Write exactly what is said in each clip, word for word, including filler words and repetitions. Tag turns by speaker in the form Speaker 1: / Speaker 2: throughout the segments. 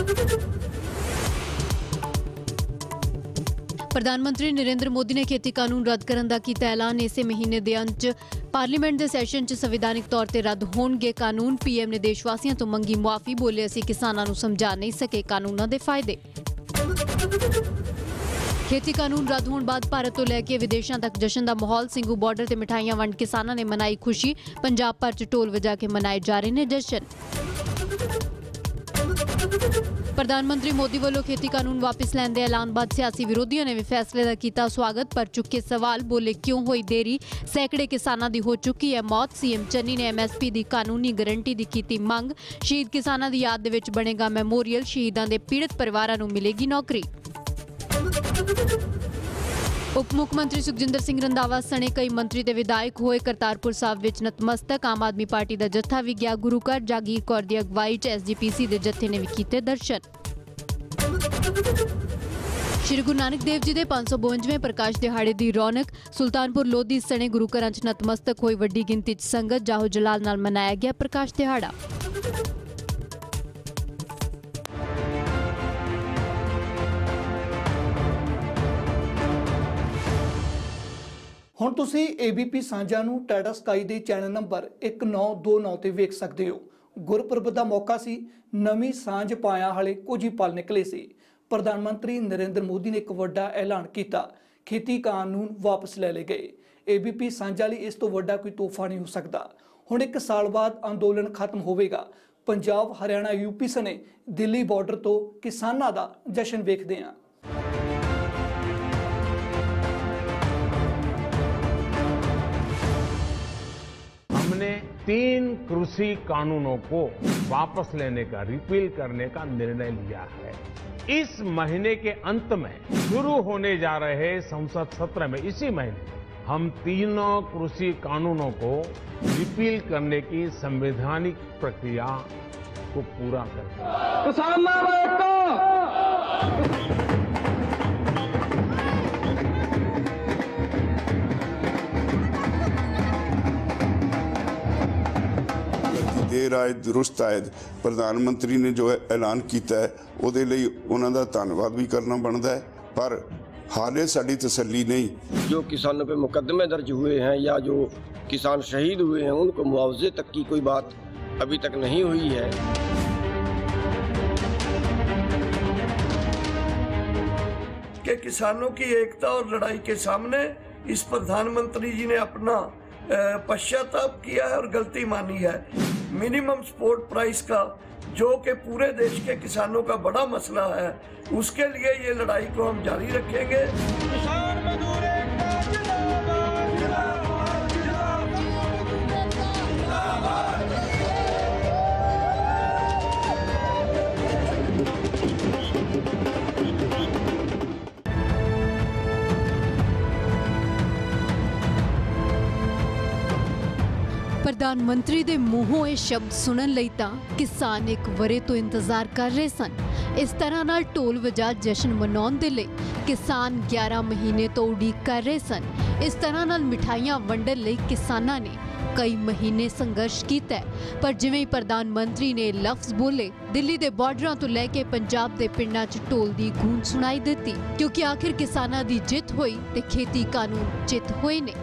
Speaker 1: प्रधानमंत्री नरेंद्र मोदी ने खेती कानून रद्द करने का किया ऐलान। इस महीने के अंत पार्लीमेंट के सैशन च संविधानिक तौर पर रद्द होणगे कानून। पीएम ने देशवासियों तो मंगी मुआफी, बोले असीं किसानां नूं समझा नहीं सके कानूनां दे फायदे। खेती कानून रद्द होने बाद भारत तो लैके विदेशों तक जश्न का माहौल। सिंघू बॉर्डर से मिठाइयां वंड किसानों ने मनाई खुशी। पंजाब भर च ढोल वजा के मनाए जा रहे हैं जश्न। प्रधानमंत्री मोदी वालों खेती कानून वापस लैण दे ऐलान बाद सियासी विरोधियों ने भी फैसले का किया स्वागत, पर चुके सवाल। बोले क्यों हुई देरी, सैकड़े किसानों की हो चुकी है मौत। सीएम चन्नी ने एमएसपी की कानूनी गारंटी की की मंग। शहीद किसानों की याद दे विच बनेगा मैमोरीयल। शहीदों के पीड़ित परिवारों को मिलेगी नौकरी। उप मुख्यमंत्री सुखजिंदर सिंह रंधावा सने कई मंत्री ते विधायक होए करतारपुर साहिब विच नतमस्तक। आम आदमी पार्टी का जत्था भी गया गुरु घर। जागीर कौर की अगवाई च एसजीपीसी के जत्थे ने भी कीते दर्शन। श्री गुरु नानक देव जी के पांच सौ बवंजवें प्रकाश दिहाड़े की रौनक। सुल्तानपुर लोधी सने गुरु घर च नतमस्तक हुई वड्डी गिनती च संगत। जाहो जलाल नाल मनाया गया प्रकाश दिहाड़ा।
Speaker 2: हुण तुसीं एबीपी सांझा नूं टाटा स्काई दे चैनल नंबर एक नौ दो नौ ते वेख सकदे हो। गुरपुरब दा मौका सी, नवीं सांझ पाया हाले कुछ ही पल निकले सी। प्रधानमंत्री नरेंद्र मोदी ने एक वड्डा ऐलान किया, खेती कानून वापस ले ले गए। एबीपी सांझा लई इस तो वड्डा कोई तोहफा नहीं हो सकता। हुण एक साल बाद अंदोलन खत्म होवेगा। पंजाब हरियाणा यूपी सने दिल्ली बॉर्डर तो किसानां दा जश्न वेखदे हां।
Speaker 3: हमने तीन कृषि कानूनों को वापस लेने का, रिपील करने का निर्णय लिया है। इस महीने के अंत में शुरू होने जा रहे संसद सत्र में, इसी महीने हम तीनों कृषि कानूनों को रिपील करने की संवैधानिक प्रक्रिया को पूरा करेंगे।
Speaker 4: देर आए दुरुस्त आए। प्रधानमंत्री ने जो ऐलान किया है उहदे लई उन्हां दा धन्नवाद भी करना बनता है, पर हाले साडी तसल्ली नहीं।
Speaker 5: जो किसानों पे मुकदमे दर्ज हुए हैं या जो किसान शहीद हुए हैं उनको मुआवजे तक की कोई बात अभी तक नहीं हुई है।
Speaker 6: कि किसानों की एकता और लड़ाई के सामने इस प्रधानमंत्री जी ने अपना पश्चाताप किया है और गलती मानी है। मिनिमम सपोर्ट प्राइस का, जो कि पूरे देश के किसानों का बड़ा मसला है, उसके लिए ये लड़ाई को हम जारी रखेंगे। किसान मजदूर एकता जिंदाबाद, जिंदाबाद, जिंदाबाद।
Speaker 1: प्रधानमंत्री दे मूहों ये शब्द सुनन लई तां किसान एक वरे तो इंतजार कर रहे सन। इस तरह नाल ढोल वजा जश्न मनाउण दे लई किसान ग्यारह महीने तो उड़ीक कर रहे सन। इस तरह नाल मिठाइयां वंडण लई किसानां ने कई महीने संघर्ष किया, पर जिवें ही प्रधानमंत्री ने लफ्ज बोले, दिल्ली दे बॉर्डरां तो लैके पंजाब दे पिंडां च ढोल दी गूंज सुनाई देती, क्योंकि आखिर किसानां दी जित होई ते खेती कानून चित होए ने।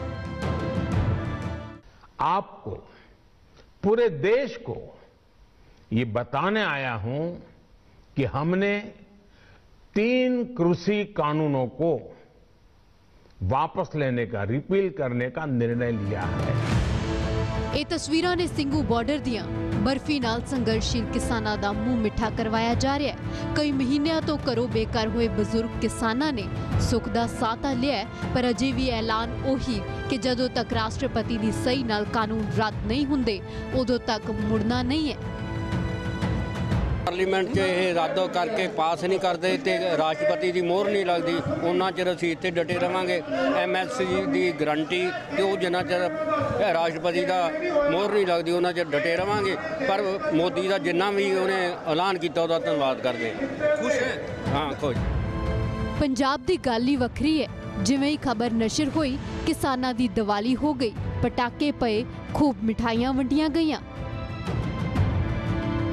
Speaker 3: आपको, पूरे देश को ये बताने आया हूं कि हमने तीन कृषि कानूनों को वापस लेने का, रिपील करने का निर्णय लिया है।
Speaker 1: ये तस्वीरां ने सिंघू बॉर्डर दियां बर्फी नाल संघर्षशील किसानां दा मुंह मिठा करवाया जा रहा है। कई महीनों तो घरों बेकार हुए बजुर्ग किसानां ने सुख दा साता लिया, पर अजे भी ऐलान ओही कि जदों तक राष्ट्रपति दी सही नाल कानून रद्द नहीं हुंदे उदों तक मुड़ना नहीं है।
Speaker 7: पार्लीमेंट च ये रद्द करके पास नहीं करते तो राष्ट्रपति की मोहर नहीं लगती, उन्ना चਿਰ ਅਸੀਂ ਇੱਥੇ डटे रहांगे। एम एस सी की गारंटी तो जिन्ना चਿਰ राष्ट्रपति का मोहर नहीं लगती उन्ना चਿਰ डटे रहांगे। पर मोदी का जिन्ना भी उन्हें ऐलान किया उसका धन्यवाद करते। खुश है? हाँ खुश।
Speaker 1: पंजाब की गल ही वखरी है। जिवें ही खबर नशर हुई, किसानां दी दिवाली हो गई, पटाके पे, खूब मिठाइयां वंडियां गईयां।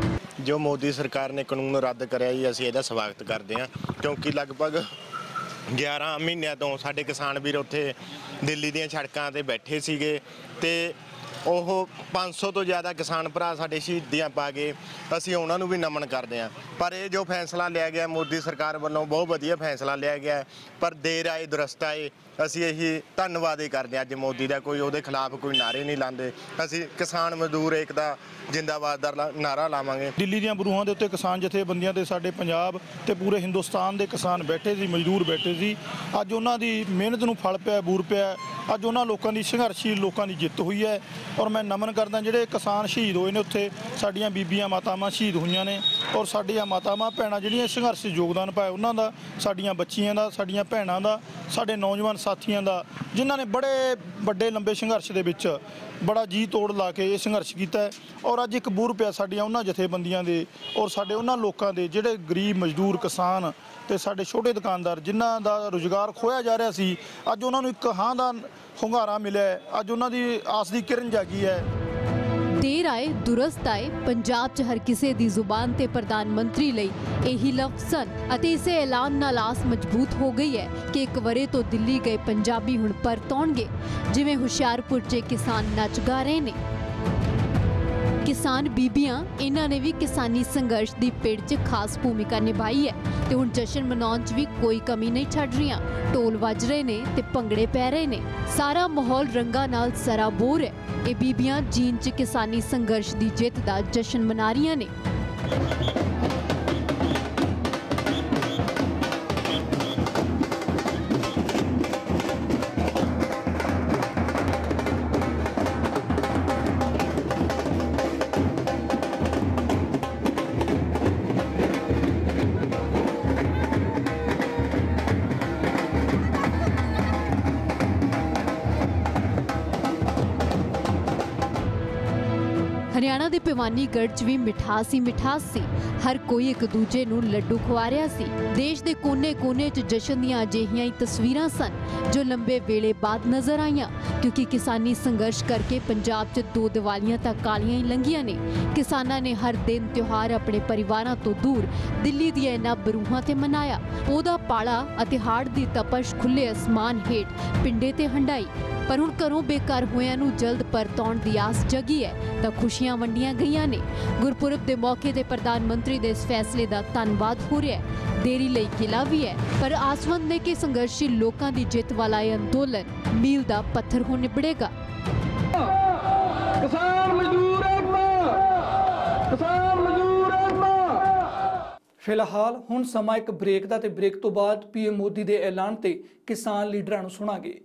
Speaker 8: जो मोदी सरकार ने कानून रद्द करिਆ ਜੀ ਅਸੀਂ ਇਹਦਾ ਸਵਾਗਤ ਕਰਦੇ ਹਾਂ ਕਿਉਂਕਿ ਲਗਭਗ ਗਿਆਰਾਂ ਮਹੀਨਿਆਂ ਤੋਂ ਸਾਡੇ ਕਿਸਾਨ ਵੀਰ ਉੱਥੇ ਦਿੱਲੀ ਦੀਆਂ ਸੜਕਾਂ ਤੇ ਬੈਠੇ ਸੀਗੇ ਤੇ ਉਹ ਪੰਜ ਸੌ ਤੋਂ ਜ਼ਿਆਦਾ ਕਿਸਾਨ ਭਰਾ ਸਾਡੇ ਸ਼ਹੀਦੀਆਂ ਪਾ ਗਏ। ਅਸੀਂ ਉਹਨਾਂ ਨੂੰ ਵੀ ਨਮਨ ਕਰਦੇ ਹਾਂ। ਪਰ ਇਹ ਜੋ ਫੈਸਲਾ ਲਿਆ ਗਿਆ ਮੋਦੀ ਸਰਕਾਰ ਵੱਲੋਂ ਬਹੁਤ ਵਧੀਆ ਫੈਸਲਾ ਲਿਆ ਗਿਆ ਪਰ ਦੇਰ ਆਏ ਦੁਰਸਤ ਆਏ। ਅਸੀਂ ਇਹੀ ਧੰਨਵਾਦ ਹੀ ਕਰਦੇ ਹਾਂ ਅੱਜ ਮੋਦੀ ਦਾ। ਕੋਈ ਉਹਦੇ ਖਿਲਾਫ ਕੋਈ ਨਾਰੇ ਨਹੀਂ ਲਾਉਂਦੇ। ਅਸੀਂ ਕਿਸਾਨ ਮਜ਼ਦੂਰ ਏਕਤਾ ਜਿੰਦਾਬਾਦ ਦਾ ਨਾਰਾ ਲਾਵਾਂਗੇ।
Speaker 9: ਦਿੱਲੀ ਦੀਆਂ ਬਰੂਹਾਂ ਦੇ ਉੱਤੇ ਕਿਸਾਨ ਜਥੇਬੰਦੀਆਂ ਦੇ ਸਾਡੇ ਪੰਜਾਬ ਤੇ ਪੂਰੇ ਹਿੰਦੁਸਤਾਨ ਦੇ ਕਿਸਾਨ ਬੈਠੇ ਸੀ, ਮਜ਼ਦੂਰ ਬੈਠੇ ਸੀ। ਅੱਜ ਉਹਨਾਂ ਦੀ ਮਿਹਨਤ ਨੂੰ ਫਲ ਪਿਆ, ਬੂਰ ਪਿਆ। ਅੱਜ ਉਹਨਾਂ ਲੋਕਾਂ ਦੀ ਸੰਘਰਸ਼ੀਲ ਲੋਕਾਂ ਦੀ ਜਿੱਤ ਹੋਈ ਹੈ ਔਰ ਮੈਂ ਨਮਨ ਕਰਦਾ ਜਿਹੜੇ ਕਿਸਾਨ ਸ਼ਹੀਦ ਹੋਏ ਨੇ ਉੱਥੇ ਸਾਡੀਆਂ ਬੀਬੀਆਂ ਮਾਤਾਵਾਂ ਸ਼ਹੀਦ ਹੋਈਆਂ ਨੇ ਔਰ ਸਾਡੀਆਂ ਮਾਤਾਵਾਂ ਭੈਣਾਂ ਜਿਹੜੀਆਂ ਸੰਘਰਸ਼ ਯੋਗਦਾਨ ਪਾਇਆ ਉਹਨਾਂ ਦਾ, ਸਾਡੀਆਂ ਬੱਚੀਆਂ ਦਾ, ਸਾਡੀਆਂ ਭੈਣਾਂ ਦਾ, ਸਾਡੇ ਨੌਜਵਾਨ ਸਾਥੀਆਂ ਦਾ ਜਿਨ੍ਹਾਂ ਨੇ ਬੜੇ ਵੱਡੇ ਲੰਬੇ ਸੰਘਰਸ਼ ਦੇ ਵਿੱਚ ਬੜਾ ਜੀ ਤੋੜ ਲਾ ਕੇ ਇਹ ਸੰਘਰਸ਼ ਕੀਤਾ ਔਰ ਅੱਜ ਇੱਕ ਬੂਰ ਪਿਆ ਸਾਡੀਆਂ ਉਹਨਾਂ ਜਥੇਬੰਦੀਆਂ ਦੇ ਔਰ ਸਾਡੇ ਉਹਨਾਂ ਲੋਕਾਂ ਦੇ ਜਿਹੜੇ ਗਰੀਬ ਮਜ਼ਦੂਰ ਕਿਸਾਨ ਤੇ ਸਾਡੇ ਛੋਟੇ ਦੁਕਾਨਦਾਰ ਜਿਨ੍ਹਾਂ ਦਾ ਰੁਜ਼ਗਾਰ ਖੋਇਆ ਜਾ ਰਿਹਾ ਸੀ। ਅੱਜ ਉਹਨਾਂ ਨੂੰ ਇੱਕ ਹਾਂ ਦਾ ਹੁੰਗਾਰਾ ਮਿਲਿਆ। ਅੱਜ ਉਹਨਾਂ ਦੀ ਆਸ ਦੀ ਕਿਰਨ ਜਾਗੀ ਹੈ।
Speaker 1: ਦੇਰ ਆਏ ਦੁਰਸਤ ਆਏ ਪੰਜਾਬ 'ਚ ਹਰ ਕਿਸੇ ਦੀ ਜ਼ੁਬਾਨ ਤੇ ਪ੍ਰਧਾਨ ਮੰਤਰੀ ਲਈ ਇਹੀ ਲਫ਼ਜ਼ ਸਨ ਅਤੇ ਇਸੇ ਐਲਾਨ ਨਾਲ ਆਸ ਮਜ਼ਬੂਤ ਹੋ ਗਈ ਹੈ ਕਿ ਇੱਕ ਵਰੇ ਤੋਂ ਦਿੱਲੀ ਗਏ ਪੰਜਾਬੀ ਹੁਣ ਪਰਤ ਆਉਣਗੇ। ਜਿਵੇਂ ਹੁਸ਼ਿਆਰਪੁਰ 'ਚ ਕਿਸਾਨ ਨੱਚ ਗਾ ਰਹੇ ਨੇ। ਕਿਸਾਨ ਬੀਬੀਆਂ ਇਹਨਾਂ ਨੇ ਵੀ ਕਿਸਾਨੀ ਸੰਘਰਸ਼ ਦੀ ਪਿੜ 'ਚ ਖਾਸ ਭੂਮਿਕਾ ਨਿਭਾਈ ਹੈ ਤੇ ਹੁਣ ਜਸ਼ਨ ਮਨਾਉਣ 'ਚ ਵੀ ਕੋਈ ਕਮੀ ਨਹੀਂ ਛੱਡ ਰਹੀਆਂ। ਢੋਲ ਵੱਜ ਰਹੇ ਨੇ ਤੇ ਭੰਗੜੇ ਪੈ ਰਹੇ ਨੇ। ਸਾਰਾ ਮਾਹੌਲ ਰੰਗਾਂ ਨਾਲ ਸਰਾਬੋਰ ਹੈ। ਇਹ ਬੀਬੀਆਂ ਜੀਂਦ 'ਚ ਕਿਸਾਨੀ ਸੰਘਰਸ਼ ਦੀ ਜਿੱਤ ਦਾ ਜਸ਼ਨ ਮਨਾ ਰਹੀਆਂ ਨੇ। हरियाणा के भिवानीगढ़ च भी मिठास ही मिठास सी। हर कोई एक दूजे नूं लड्डू खवा रहा सी। देश के कोने कोने च जशन दीआं अजिहियां ही तस्वीरां सन जो लंबे वेले बाद नजर आईयां क्योंकि किसानी संघर्ष करके पंजाब च दो दिवालियां तक कालियां ही लंघियां ने। किसानां ने हर दिन त्योहार अपने परिवारां तो दूर दिल्ली दीआं इन्हां बरूहां ते मनाया। ओहदा पाला अते हाड़ दी तपश खुले आसमान हेठ पिंडे ते हंडाई पर हुण घरों बेकार होयां नूं जल्द परताउण दी आस जगी है तां खुशियां वंडियां गईयां ने। गुरपुरब दे मौके ते प्रधानमंत्री दे इस फैसले दा धन्नवाद हो रहा है। देरी लई किला भी है पर आसवंद ने कि संघर्षशील लोकां दी जित वाला यह अंदोलन मील दा पत्थर हो निबड़ेगा।
Speaker 10: किसान मजदूर एकता, किसान मजदूर एकता।
Speaker 2: फिलहाल हुण समा एक ब्रेक दा ते ब्रेक तो बाद पीएम मोदी दे ऐलान ते किसान लीडरां नूं सुणांगे।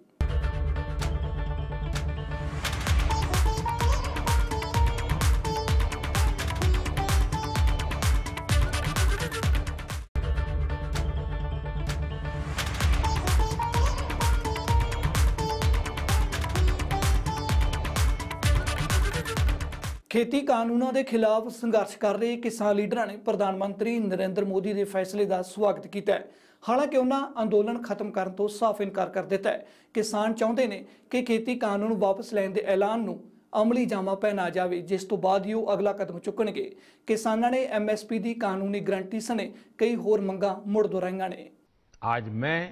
Speaker 2: खेती कानूनों के खिलाफ संघर्ष कर रहे किसान लीडर ने प्रधानमंत्री नरेंद्र मोदी के फैसले का स्वागत किया है। हालांकि उन्होंने अंदोलन खत्म करने तो साफ इनकार कर दिता है। किसान चाहते हैं कि खेती कानून वापस लैण के ऐलान नूं अमली जामा पहना जाए जिस तो बाद ही वो अगला कदम चुकणगे। किसानों ने एम एस पी की कानूनी गारंटी सने कई होर मंगां मुड़ दोहराईआं ने।
Speaker 3: आज मैं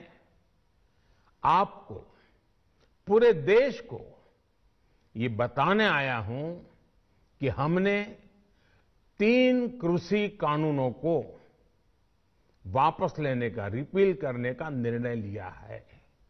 Speaker 3: आपको पूरे देश को ये बताने आया हूं कि हमने तीन कृषि कानूनों को वापस लेने का, रिपील करने का निर्णय लिया है।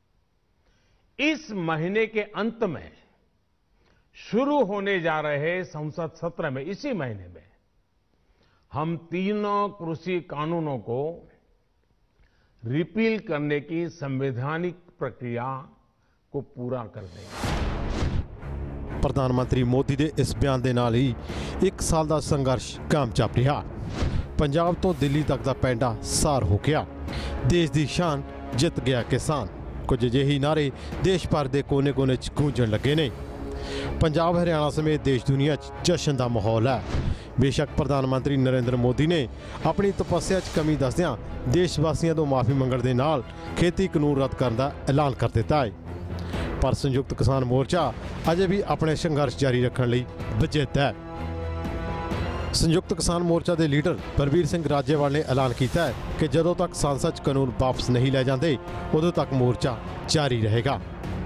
Speaker 3: इस महीने के अंत में शुरू होने जा रहे संसद सत्र में, इसी महीने में हम तीनों कृषि कानूनों को रिपील करने की संवैधानिक प्रक्रिया को पूरा कर देंगे।
Speaker 11: प्रधानमंत्री मोदी के इस बयान के नाल ही एक साल का संघर्ष कामयाब रहा। पंजाब तो दिल्ली तक का पैंडा सार हो गया। देश की शान जित गया किसान। कुछ अजिहे नारे देश भर के कोने कोने च गूंजण लगे ने। पंजाब हरियाणा समेत देश दुनिया च जश्न का माहौल है। बेशक प्रधानमंत्री नरेंद्र मोदी ने अपनी तपस्या च कमी दसदियां देशवासियों तो माफ़ी मंगण दे नाल खेती कानून रद्द करने का ऐलान कर दिता है। पर संयुक्त किसान मोर्चा अजे भी अपने संघर्ष जारी रखने लई वचेत है। संयुक्त किसान मोर्चा के लीडर बलबीर सिंह राजेवाल ने ऐलान किया है कि जदों तक संसद च कानून वापस नहीं लै जाते उदों तक मोर्चा जारी रहेगा।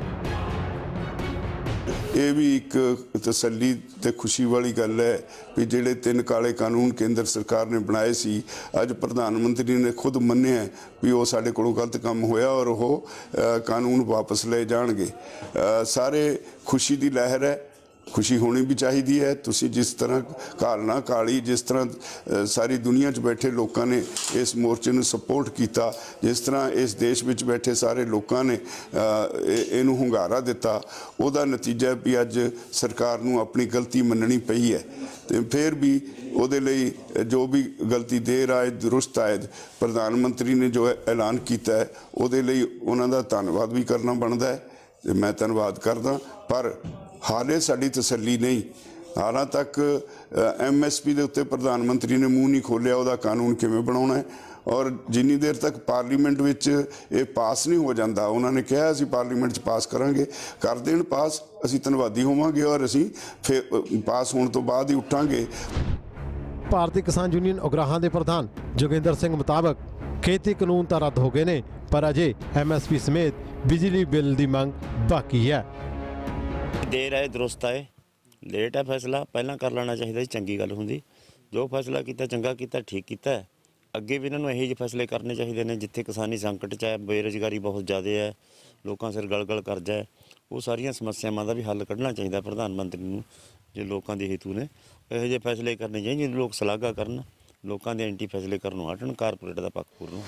Speaker 4: ਇਹ ਵੀ ਇੱਕ ਤਸੱਲੀ ਤੇ ਖੁਸ਼ੀ ਵਾਲੀ ਗੱਲ ਹੈ ਵੀ ਜਿਹੜੇ ਤਿੰਨ ਕਾਲੇ ਕਾਨੂੰਨ ਕੇਂਦਰ ਸਰਕਾਰ ਨੇ ਬਣਾਏ ਸੀ ਅੱਜ ਪ੍ਰਧਾਨ ਮੰਤਰੀ ਨੇ ਖੁਦ ਮੰਨਿਆ ਵੀ ਉਹ ਸਾਡੇ ਕੋਲੋਂ ਗਲਤ ਕੰਮ ਹੋਇਆ ਔਰ ਉਹ ਕਾਨੂੰਨ ਵਾਪਸ ਲਏ ਜਾਣਗੇ। ਸਾਰੇ ਖੁਸ਼ੀ ਦੀ ਲਹਿਰ ਹੈ, खुशी होनी भी चाहिए है। तुसी जिस तरह कालना काली जिस तरह सारी दुनिया च बैठे लोगों ने इस मोर्चे में सपोर्ट किया, जिस तरह इस देश में बैठे सारे लोगों ने इनू hungaरा दिता, उहदा नतीजा भी अज सरकार नू अपनी गलती मननी पई है। तो फिर भी ਉਹਦੇ ਲਈ जो भी गलती देर आए दुरुस्त आए प्रधानमंत्री ने जो ऐलान किया है ਉਹਦੇ ਲਈ ਉਹਨਾਂ ਦਾ ਧੰਨਵਾਦ भी करना बनता है ਤੇ मैं धन्यवाद करदा। पर हाले साड़ी तसल्ली नहीं, हालां तक एम एस पी के उत्ते प्रधानमंत्री ने मूँह नहीं खोलिया ਉਹਦਾ कानून किवें बनाउणा है और जिन्नी देर तक पार्लीमेंट विच ये पास नहीं हो जाता, उन्होंने कहा असीं पार्लीमेंट च पास करांगे, कर देण पास, असीं धन्नवादी होवांगे और असीं फिर पास होने तो बाद ही उठांगे।
Speaker 11: भारतीय किसान यूनियन उगराहां दे प्रधान जोगिंदर सिंह मुताबिक खेती कानून तो रद्द हो गए ने पर अजे एम एस पी समेत बिजली बिल की मंग बाकी है।
Speaker 12: देर है दुरुस्त है, लेट है फैसला, पहला कर लेना चाहिए, चंगी गल होंदी। जो फैसला किया चंगा किया, ठीक किया। अगे भी इन्होंने यही फैसले करने चाहिए ने जिथे किसानी संकट च है, बेरोजगारी बहुत ज़्यादा है, लोगों सिर गल गल करजा है, वो सारिया समस्यावां का भी हल कढ़ना चाहिए प्रधानमंत्री नूं। जो लोगों के हेतु ने यहो जिहे फैसले करने चाहिए जिन्हें लोग सलाघा करन, लोगों के एंटी फैसले करनों हटन, कारपोरेट का पक्ष पूर्ण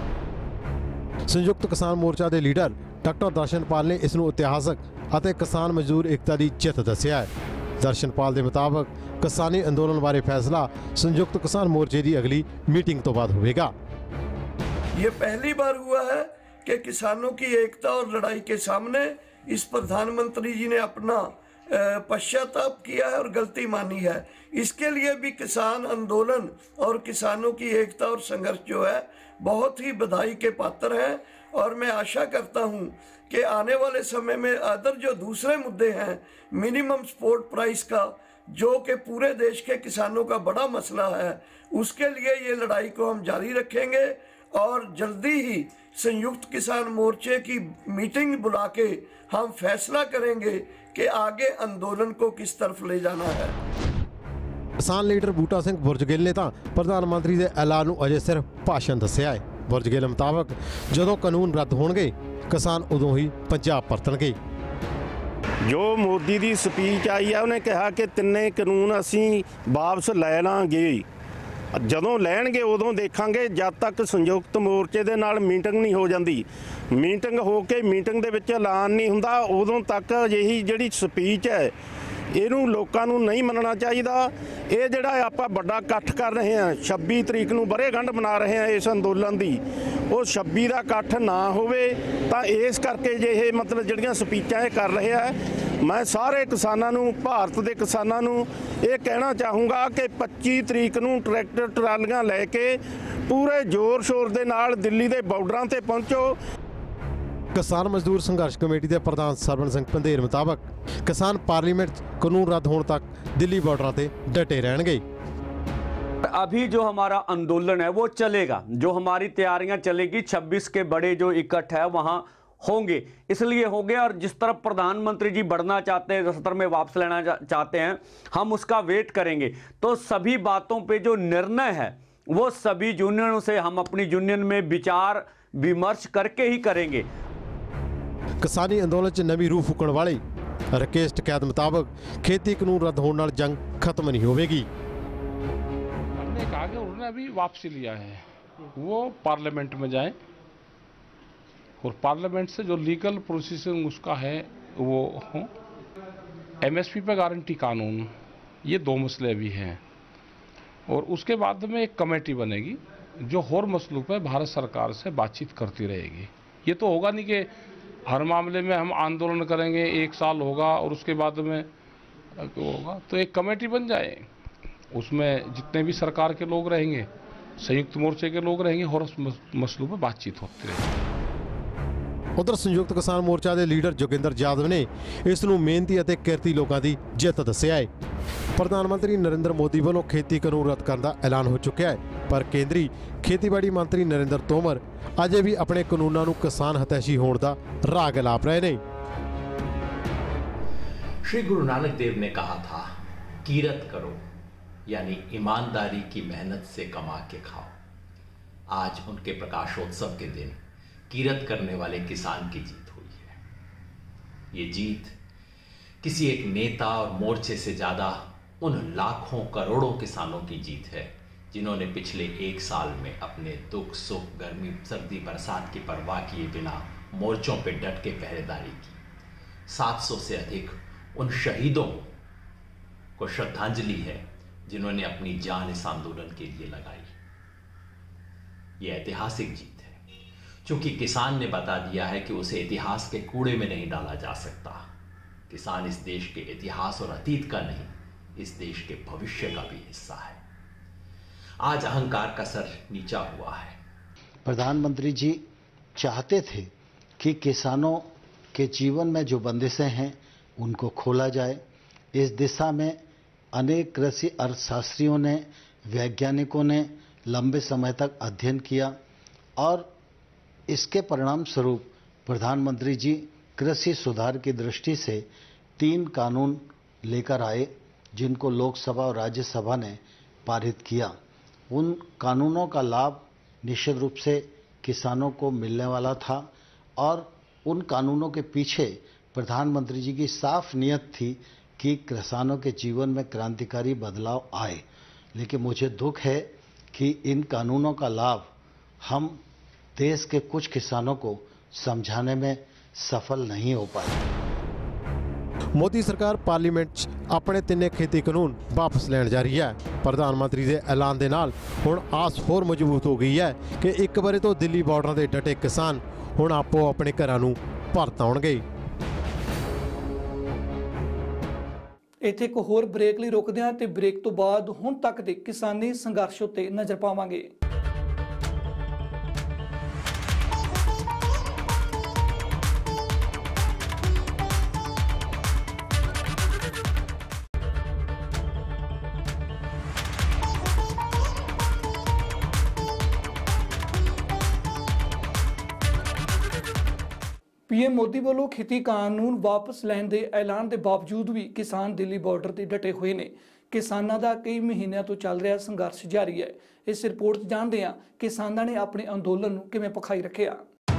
Speaker 12: हो।
Speaker 11: संयुक्त किसान मोर्चा के लीडर डॉक्टर दर्शनपाल ने इसनूं इतिहासक ਅਤੇ किसान मजदूर एकता की जित दस्सिया है। दर्शनपाल के मुताबिक किसानी अंदोलन बारे फैसला संयुक्त किसान मोर्चे की अगली मीटिंग तो बाद होगा।
Speaker 6: ये पहली बार हुआ है कि किसानों की एकता और लड़ाई के सामने इस प्रधानमंत्री जी ने अपना पश्चाताप किया है और गलती मानी है। इसके लिए भी किसान आंदोलन और किसानों की एकता और संघर्ष जो है बहुत ही बधाई के पात्र हैं और मैं आशा करता हूं कि आने वाले समय में अदर जो दूसरे मुद्दे हैं, मिनिमम सपोर्ट प्राइस का जो कि पूरे देश के किसानों का बड़ा मसला है, उसके लिए ये लड़ाई को हम जारी रखेंगे और जल्दी ही संयुक्त किसान मोर्चे की मीटिंग बुला के हम फैसला करेंगे कि आगे आंदोलन को किस तरफ ले जाना है।
Speaker 11: किसान लीडर बूटा सिंह बुरजगिल ने तो प्रधानमंत्री के ऐलान नूं अजे सिर्फ भाषण दस्सिया है। बुरजगिल मुताबिक जदों कानून रद्द होणगे किसान उदों ही पंजाब परतणगे।
Speaker 13: जो मोदी की स्पीच आई है उन्हें कहा कि तिन्ने कानून असीं वापस लै लांगे, जदों लैणगे उदों देखांगे, जद तक संयुक्त मोर्चे दे नाल मीटिंग नहीं हो जाती, मीटिंग हो के मीटिंग दे विच ऐलान नहीं हुंदा, उदों तक यही जिहड़ी स्पीच है इनू लोगों नूं नहीं मनना चाहिए। ये जिहड़ा आपां वड्डा इकट्ठ कर रहे हैं छब्बी तरीक नूं बरेगंढ मना रहे हैं इस अंदोलन की, वो छब्बी का इकट्ठ ना होवे तां इस करके जे ये मतलब जिहड़ियां स्पीचां कर रहे हैं। मैं सारे किसानां नूं, भारत के किसानां नूं ये कहना चाहूँगा कि पच्ची तरीक नूं ट्रैक्टर ट्रालियां लैके पूरे जोर शोर दे नाल दिल्ली के बॉर्डरां ते पहुँचो।
Speaker 11: किसान मजदूर संघर्ष कमेटी के प्रधान सरवण सिंह पंधेर मुताबिक किसान पार्लीमेंट कानून रद्द होने तक दिल्ली बॉर्डर से डटे रहेंगे।
Speaker 14: अभी जो हमारा आंदोलन है वो चलेगा, जो हमारी तैयारियां चलेगी, छब्बीस के बड़े जो इकट्ठ है वहां होंगे, इसलिए होंगे। और जिस तरफ प्रधानमंत्री जी बढ़ना चाहते हैं, सत्र में वापस लेना चाहते हैं, हम उसका वेट करेंगे। तो सभी बातों पे जो निर्णय है वो सभी यूनियनों से हम अपनी यूनियन में विचार विमर्श करके ही करेंगे।
Speaker 11: किसानी अंदोलन च नवी रूह फूकण वाले राकेश टिकैत मुताबिक खेती कानून रद्द होने नाल जंग खत्म नहीं होगी।
Speaker 15: हमने कहा कि उन्होंने अभी वापसी लिया है, वो पार्लियामेंट में जाएं और पार्लियामेंट से जो लीगल प्रोसीजर उसका है वो हो। एमएसपी पे गारंटी कानून, ये दो मसले भी हैं और उसके बाद में एक कमेटी बनेगी जो हर मसलों पे भारत सरकार से बातचीत करती रहेगी। ये तो होगा नहीं कि हर मामले में हम आंदोलन करेंगे, एक साल होगा और उसके बाद में होगा। तो एक कमेटी बन जाए, उसमें जितने भी सरकार के लोग रहेंगे, संयुक्त मोर्चे के लोग रहेंगे और उस मसलों पर बातचीत होती रहेगी।
Speaker 11: उधर संयुक्त किसान मोर्चा के लीडर जोगिंदर यादव ने इस नूं मेहनती और किरती लोगों की जित दस्सिया है। प्रधानमंत्री नरेंद्र मोदी वालों खेती कानून रद्द करने का ऐलान हो चुका है, पर केंद्री खेतीबाड़ी मंत्री नरेंद्र तोमर अजे भी अपने कानूनों नूं किसान हितैषी होने का राह गलाप रहे हैं।
Speaker 16: श्री गुरु नानक देव ने कहा था, कीरत करो, यानी ईमानदारी की मेहनत से कमा के खाओ। आज उनके प्रकाशोत्सव के दिन कीरत करने वाले किसान की जीत हुई है। ये जीत किसी एक नेता और मोर्चे से ज़्यादा उन लाखों करोड़ों किसानों की जीत है जिन्होंने पिछले एक साल में अपने दुख सुख गर्मी सर्दी बरसात की परवाह किए बिना मोर्चों पर डट के पहरेदारी की। सात सौ से अधिक उन शहीदों को श्रद्धांजलि है जिन्होंने अपनी जान इस आंदोलन के लिए लगाई। ये ऐतिहासिक जीत है क्योंकि किसान ने बता दिया है कि उसे इतिहास के कूड़े में नहीं डाला जा सकता। किसान इस देश के इतिहास और अतीत का नहीं, इस देश के भविष्य का भी हिस्सा है। आज अहंकार का सर नीचा हुआ है।
Speaker 17: प्रधानमंत्री जी चाहते थे कि किसानों के जीवन में जो बंदिशें हैं उनको खोला जाए। इस दिशा में अनेक कृषि अर्थशास्त्रियों ने, वैज्ञानिकों ने लंबे समय तक अध्ययन किया और इसके परिणाम स्वरूप प्रधानमंत्री जी कृषि सुधार की दृष्टि से तीन कानून लेकर आए जिनको लोकसभा और राज्यसभा ने पारित किया। उन कानूनों का लाभ निश्चित रूप से किसानों को मिलने वाला था और उन कानूनों के पीछे प्रधानमंत्री जी की साफ नियत थी कि किसानों के जीवन में क्रांतिकारी बदलाव आए। लेकिन मुझे दुख है कि इन कानूनों का लाभ हम देश के कुछ किसानों को समझाने में सफल नहीं हो पाए।
Speaker 11: मोदी सरकार पार्लीमेंट अपने तिन्ने खेती कानून वापस लैन जा रही है। प्रधानमंत्री के ऐलान के नाल हुण आस होर मजबूत हो गई है कि एक बार तो दिल्ली बॉर्डर के डटे किसान हुण आपो अपने घरां नूं परत आउणगे।
Speaker 2: इत्थे एक होर ब्रेक लई रुकदे हां ते ब्रेक तो बाद हुण तक दे किसानी संघर्ष उत्ते नज़र पावांगे। पीएम मोदी वालों खेती कानून वापस लैण के ऐलान के बावजूद भी किसान दिल्ली बॉर्डर से डटे हुए ने। किसानों का कई महीनों तो चल रहा संघर्ष जारी है। इस रिपोर्ट जानते हैं किसानों ने अपने अंदोलन को किवें पखाई रखिया।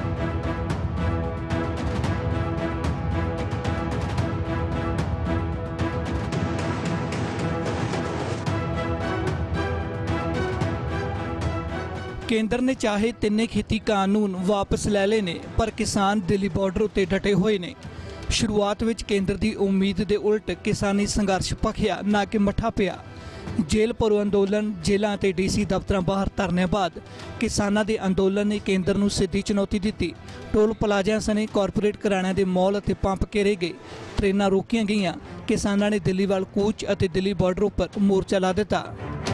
Speaker 2: केंद्र ने चाहे तिन्ने खेती कानून वापस लै ले ने, पर किसान दिल्ली बॉर्डर उत्ते डटे हुए ने। शुरुआत विच केंद्र की उम्मीद के उल्ट किसानी संघर्ष भखिया ना कि मठा पिया। जेल भरो अंदोलन, जेलों ते डीसी दफ्तरां बाहर धरने बाद किसानां दे अंदोलन ने केंद्र नूं सीधी चुनौती दी। टोल प्लाजा सने कॉरपोरेट घराणिਆਂ दे मॉल अते पंप घेरे गए, ट्रेनां रोकियां गईयां। किसानां ने दिल्ली वाल कूच अते दिल्ली बॉर्डर उपर मोर्चा ला दिता।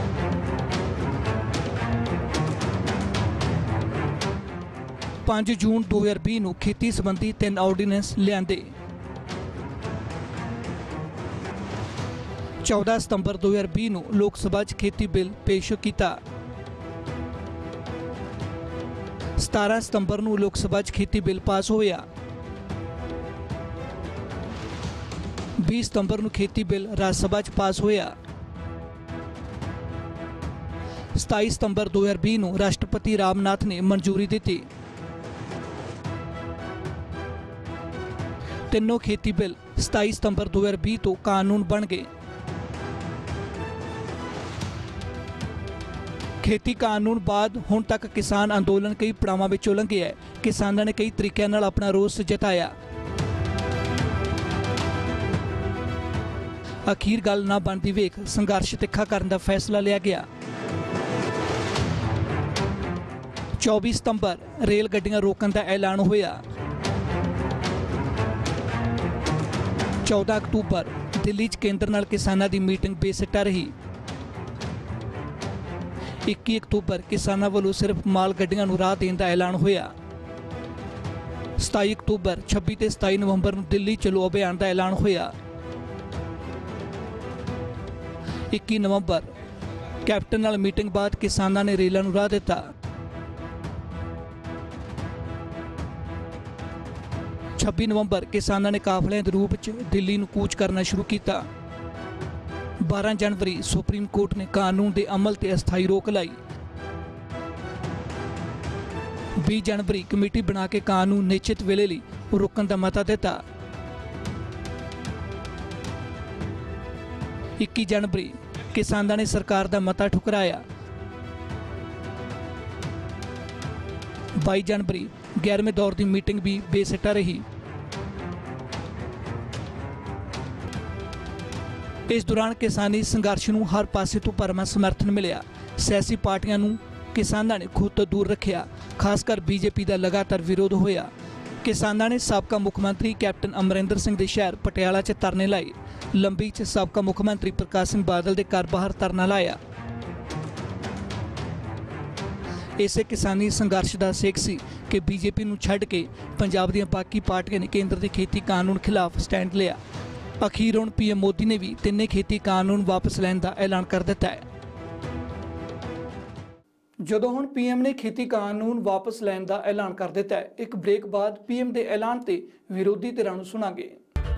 Speaker 2: पाँच जून दो हज़ार बीस नूं खेती संबंधी तीन ऑर्डीनेंस लिआंदे। चौदह सितंबर दो हज़ार बीस नूं लोक सभा च खेती बिल पेश किया। सतारह सितंबर नूं लोक सभा च खेती बिल पास होया। बीस सितंबर नूं खेती बिल राज्य सभा च पास होया। सताई सितंबर दो हज़ार बीस नूं राष्ट्रपति रामनाथ ने मंजूरी दी। तीनों खेती बिल सताई सितंबर दो हज़ार बीस तो कानून बन गए। खेती कानून बाद हुण तक किसान अंदोलन कई पड़ावां विचों लंघे है। किसानों ने कई तरीकों नाल अपना रोस जताया। अखीर गल ना बनती वेख संघर्ष तिखा करने का फैसला लिया गया। चौबीस सितंबर रेल गड्डियां रोकने का ऐलान होया। चौदह अक्तूबर दिल्ली च केंद्र नाल किसानां दी मीटिंग बेसिट्टा रही। इक्की अक्तूबर किसानां वालों सिर्फ माल गड्डियां नूं राह देण दा ऐलान होया। सताई अक्तूबर छब्बी ते सताई नवंबर ਨੂੰ ਦਿੱਲੀ ਚਲੋ ਅਭਿਆਨ ਦਾ ਐਲਾਨ ਹੋਇਆ। ਇੱਕੀ ਨਵੰਬਰ ਕੈਪਟਨ ਨਾਲ ਮੀਟਿੰਗ ਬਾਅਦ ਕਿਸਾਨਾਂ ਨੇ ਰੇਲਾਂ ਨੂੰ ਰਾਹ ਦਿੱਤਾ। ਛੱਬੀ ਨਵੰਬਰ ਕਿਸਾਨਾਂ ਨੇ ਕਾਫਲਿਆਂ ਦੇ ਰੂਪ ਵਿੱਚ ਦਿੱਲੀ ਨੂੰ ਕੂਚ ਕਰਨਾ ਸ਼ੁਰੂ ਕੀਤਾ। ਬਾਰਾਂ ਜਨਵਰੀ ਸੁਪਰੀਮ ਕੋਰਟ ਨੇ ਕਾਨੂੰਨ ਦੇ ਅਮਲ ਤੇ ਅਸਥਾਈ ਰੋਕ ਲਾਈ। बीस जनवरी कमेटी बना के कानून निश्चित वेले ਲਈ रोकण का मता दिता। इक्की जनवरी किसानों ने सरकार का मता ठुकराया। बाईस जनवरी ग्यारहवें दौर की मीटिंग भी बेसिट्टा रही। इस दौरान किसानी संघर्ष नूं हर पासे तो भरवां समर्थन मिलिया। सियासी पार्टियां नूं किसानों ने खुद तो दूर रखा, खासकर बीजेपी का लगातार विरोध होया। किसानों ने साबका मुख्यमंत्री कैप्टन अमरिंदर सिंह के शहर पटियाला च धरने लाए। लंबी च साबका मुख्यमंत्री प्रकाश सिंह बादल के घर बाहर धरना लाया। इसे किसानी संघर्ष का सेक सी कि बीजेपी नूं छड्ड के पंजाब दी बाकी पार्टियां ने केंद्र के खेती कानून खिलाफ स्टैंड लिया। अखीर हुण पीएम मोदी ने भी तिन्ने खेती कानून वापस लैण का ऐलान कर दिता है। ਜਦੋਂ ਹੁਣ ਪੀਐਮ ਨੇ ਖੇਤੀ ਕਾਨੂੰਨ ਵਾਪਸ ਲੈਣ ਦਾ ਐਲਾਨ ਕਰ ਦਿੱਤਾ ਹੈ। ਇੱਕ ਬ੍ਰੇਕ ਬਾਅਦ ਪੀਐਮ ਦੇ ਐਲਾਨ ਤੇ ਵਿਰੋਧੀ ਧਿਰਾਂ ਨੂੰ ਸੁਣਾਂਗੇ।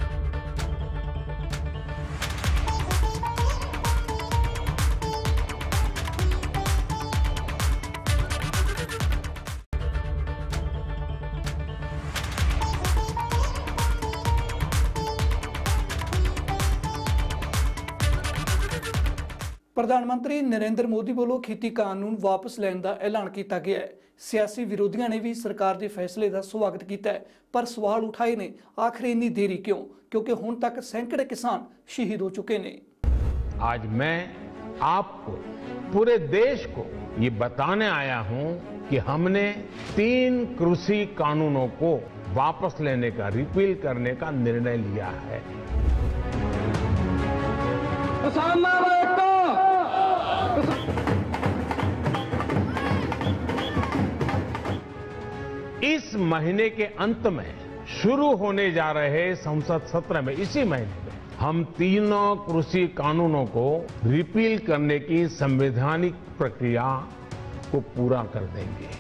Speaker 2: प्रधानमंत्री नरेंद्र मोदी वालों खेती कानून वापस लैण का ऐलान किया गया है। सियासी विरोधियों ने भी सरकार के फैसले का स्वागत किया है, पर सवाल उठाए ने आखिर इन्नी देरी क्यों, क्योंकि हुण तक सैकड़े किसान शहीद हो चुके हैं।
Speaker 3: आज मैं आपको, पूरे देश को ये बताने आया हूं कि हमने तीन कृषि कानूनों को वापस लेने का, रिपील करने का निर्णय लिया है। इस महीने के अंत में शुरू होने जा रहे संसद सत्र में, इसी महीने में हम तीनों कृषि कानूनों को रिपील करने की संवैधानिक प्रक्रिया को पूरा कर देंगे।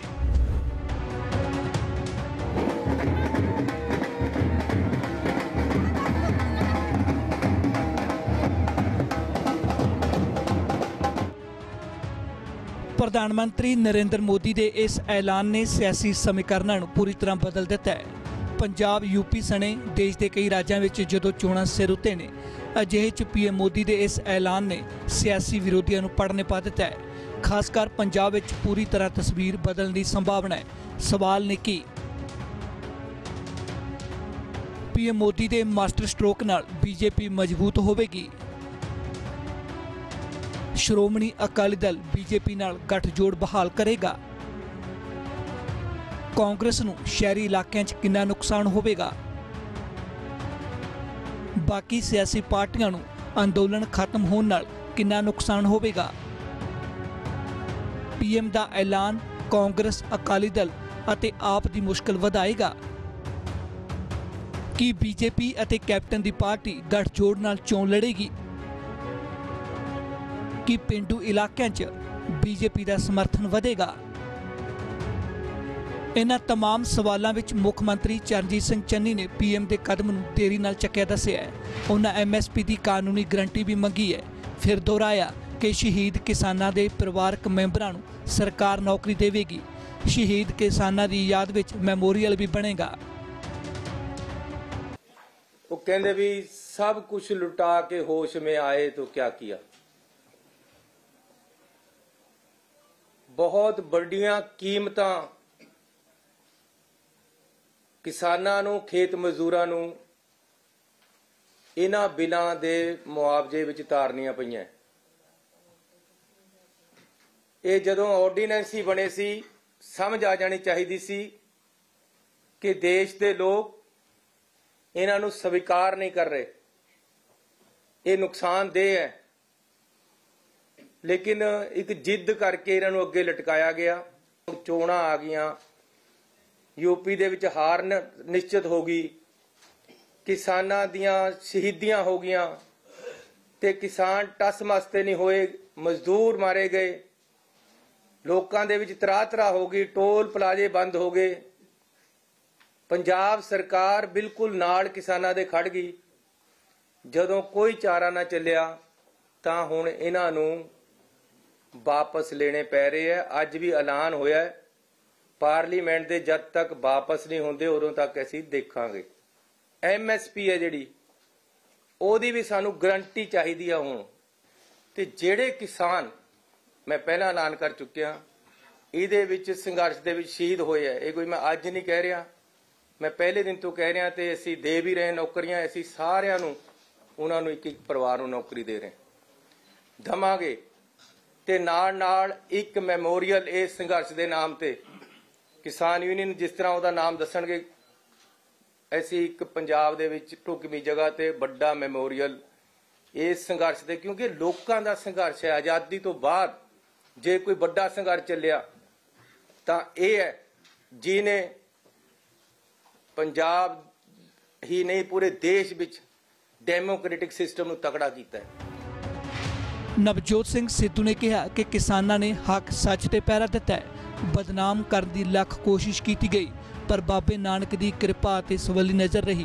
Speaker 2: प्रधानमंत्री नरेंद्र मोदी के इस ऐलान ने सियासी समीकरणों को पूरी तरह बदल दिता है। पंजाब, यूपी सने देश के कई राज्यों में जदों चोणां सिर उत्ते ने, अजिहे च पीएम मोदी के इस ऐलान ने सियासी विरोधियों को पड़ने पा दिता है। खासकर पंजाब में पूरी तरह तस्वीर बदलने की संभावना है। सवाल ने कि पीएम मोदी के मास्टर स्ट्रोक नाल बीजेपी मजबूत होवेगी। श्रोमणी अकाली दल बीजेपी नाल गठजोड़ बहाल करेगा। कांग्रेस नूं शहरी इलाकों च कितना नुकसान होवेगा। बाकी सियासी पार्टियां नूं अंदोलन खत्म होने नाल कितना नुकसान होवेगा। पीएम दा ऐलान कांग्रेस, अकाली दल अते आप दी मुश्किल वधाएगा। कि बीजेपी अते कैप्टन दी पार्टी गठजोड़ नाल चोण लड़ेगी। कि पिंडू इलाकों च बीजेपी का समर्थन वधेगा। इन्हां तमाम सवालों विच मुख मंत्री चरणजीत सिंह चन्नी ने पीएम के कदम नूं देरी नाल चक्या दस्सिया है। उन्हां एमएसपी की कानूनी गारंटी भी मंगी है। फिर दोहराया कि शहीद किसानां दे परिवारक मैंबरां नूं सरकार नौकरी देवेगी। शहीद किसानां दी याद विच मैमोरीअल भी बनेगा।
Speaker 18: वो कहंदे भी सब कुछ लुटा के होश में आए तो क्या किया। बहुत बड़ियां कीमतां किसानां नूं, खेत मजदूरां नूं इन्हां बिलां दे मुआवजे विच तारनियां पईयां। ਇਹ ਜਦੋਂ ਆਰਡੀਨੈਂਸ ਹੀ ਬਣੇ ਸੀ ਸਮਝ ਆ ਜਾਣੀ ਚਾਹੀਦੀ ਸੀ ਕਿ ਦੇਸ਼ ਦੇ ਲੋਕ ਇਹਨਾਂ ਨੂੰ ਸਵੀਕਾਰ ਨਹੀਂ ਕਰ ਰਹੇ, ਇਹ ਨੁਕਸਾਨਦੇਹ ਹੈ। लेकिन एक जिद करके इन्हों अगे लटकाया गया। चोणां आ गईयां यूपी ਦੇ ਵਿੱਚ ਹਾਰ ਨਿਸ਼ਚਿਤ ਹੋ ਗਈ, ਕਿਸਾਨਾਂ ਦੀਆਂ ਸ਼ਹੀਦੀਆਂ ਹੋ ਗਈਆਂ ਤੇ ਕਿਸਾਨ ਟਸ ਮਸਤੇ ਨਹੀਂ ਹੋਏ, ਮਜ਼ਦੂਰ ਮਾਰੇ ਗਏ, ਲੋਕਾਂ ਦੇ ਵਿੱਚ ਤਰਾ ਤਰਾ ਹੋ ਗਈ, ਟੋਲ ਪਲਾਜ਼ੇ ਬੰਦ ਹੋ ਗਏ। ਪੰਜਾਬ ਸਰਕਾਰ ਬਿਲਕੁਲ ਨਾਲ ਕਿਸਾਨਾਂ ਦੇ ਖੜ ਗਈ। ਜਦੋਂ ਕੋਈ ਚਾਰਾ ਨਾ ਚੱਲਿਆ ਤਾਂ ਹੁਣ ਇਹਨਾਂ ਨੂੰ ਵਾਪਸ ਲੈਣੇ ਪੈ ਰਹੇ ਹੈ। ਅੱਜ ਵੀ ਐਲਾਨ ਹੋਇਆ ਹੈ ਪਾਰਲੀਮੈਂਟ ਦੇ ਜਦ ਤੱਕ ਵਾਪਸ ਨਹੀਂ ਹੁੰਦੇ ਉਦੋਂ ਤੱਕ ਅਸੀਂ ਦੇਖਾਂਗੇ। ਐਮ ਐਸ ਪੀ ਹੈ ਜਿਹੜੀ ਉਹਦੀ ਵੀ ਸਾਨੂੰ ਗਰੰਟੀ ਚਾਹੀਦੀ ਆ ਹੁਣ। ਤੇ ਜਿਹੜੇ ਕਿਸਾਨ ਮੈਂ ਪਹਿਲਾਂ ਐਲਾਨ ਕਰ ਚੁੱਕਿਆ ਇਹਦੇ ਵਿੱਚ ਸੰਘਰਸ਼ ਦੇ ਵਿੱਚ ਸ਼ਹੀਦ ਹੋਏ ਆ, ਇਹ ਕੋਈ ਮੈਂ ਅੱਜ ਨਹੀਂ ਕਹਿ ਰਿਹਾ, ਮੈਂ ਪਹਿਲੇ ਦਿਨ ਤੋਂ ਕਹਿ ਰਿਹਾ ਤੇ ਅਸੀਂ ਦੇ ਵੀ ਰਹੇ ਨੌਕਰੀਆਂ। ਅਸੀਂ ਸਾਰਿਆਂ ਨੂੰ ਉਹਨਾਂ ਨੂੰ ਇੱਕ ਇੱਕ ਪਰਿਵਾਰ ਨੂੰ ਨੌਕਰੀ ਦੇ ਰਹੇ ਦਵਾਂਗੇ ਤੇ ਨਾਲ ਨਾਲ ਇੱਕ ਮੈਮੋਰੀਅਲ ਇਸ ਸੰਘਰਸ਼ ਦੇ ਨਾਮ ਤੇ ਕਿਸਾਨ ਯੂਨੀਅਨ ਜਿਸ ਤਰ੍ਹਾਂ ਉਹਦਾ ਨਾਮ ਦੱਸਣਗੇ ਅਸੀਂ ਇੱਕ ਪੰਜਾਬ ਦੇ ਵਿੱਚ ਢੁਕਵੀਂ ਜਗ੍ਹਾ ਤੇ ਵੱਡਾ ਮੈਮੋਰੀਅਲ ਇਸ ਸੰਘਰਸ਼ ਦੇ, ਕਿਉਂਕਿ ਲੋਕਾਂ ਦਾ ਸੰਘਰਸ਼ ਹੈ। ਆਜ਼ਾਦੀ ਤੋਂ ਬਾਅਦ ਜੇ ਕੋਈ ਵੱਡਾ ਸੰਘਰਸ਼ ਚੱਲਿਆ ਤਾਂ ਇਹ ਹੈ ਜਿਹਨੇ ਪੰਜਾਬ ਹੀ ਨਹੀਂ ਪੂਰੇ ਦੇਸ਼ ਵਿੱਚ ਡੈਮੋਕ੍ਰੈਟਿਕ ਸਿਸਟਮ ਨੂੰ ਤਕੜਾ ਕੀਤਾ ਹੈ।
Speaker 2: ਨਵਜੋਤ ਸਿੰਘ ਸਿੱਧੂ ਨੇ ਕਿਹਾ ਕਿ ਕਿਸਾਨਾਂ ਨੇ ਹੱਕ ਸੱਚ ਤੇ ਪਹਿਰਾ ਦਿੱਤਾ ਹੈ। ਬਦਨਾਮ ਕਰਨ ਦੀ ਲੱਖ ਕੋਸ਼ਿਸ਼ ਕੀਤੀ ਗਈ ਪਰ ਬਾਬੇ ਨਾਨਕ ਦੀ ਕਿਰਪਾ ਤੇ ਸਵੱਲੀ ਨਜ਼ਰ ਰਹੀ।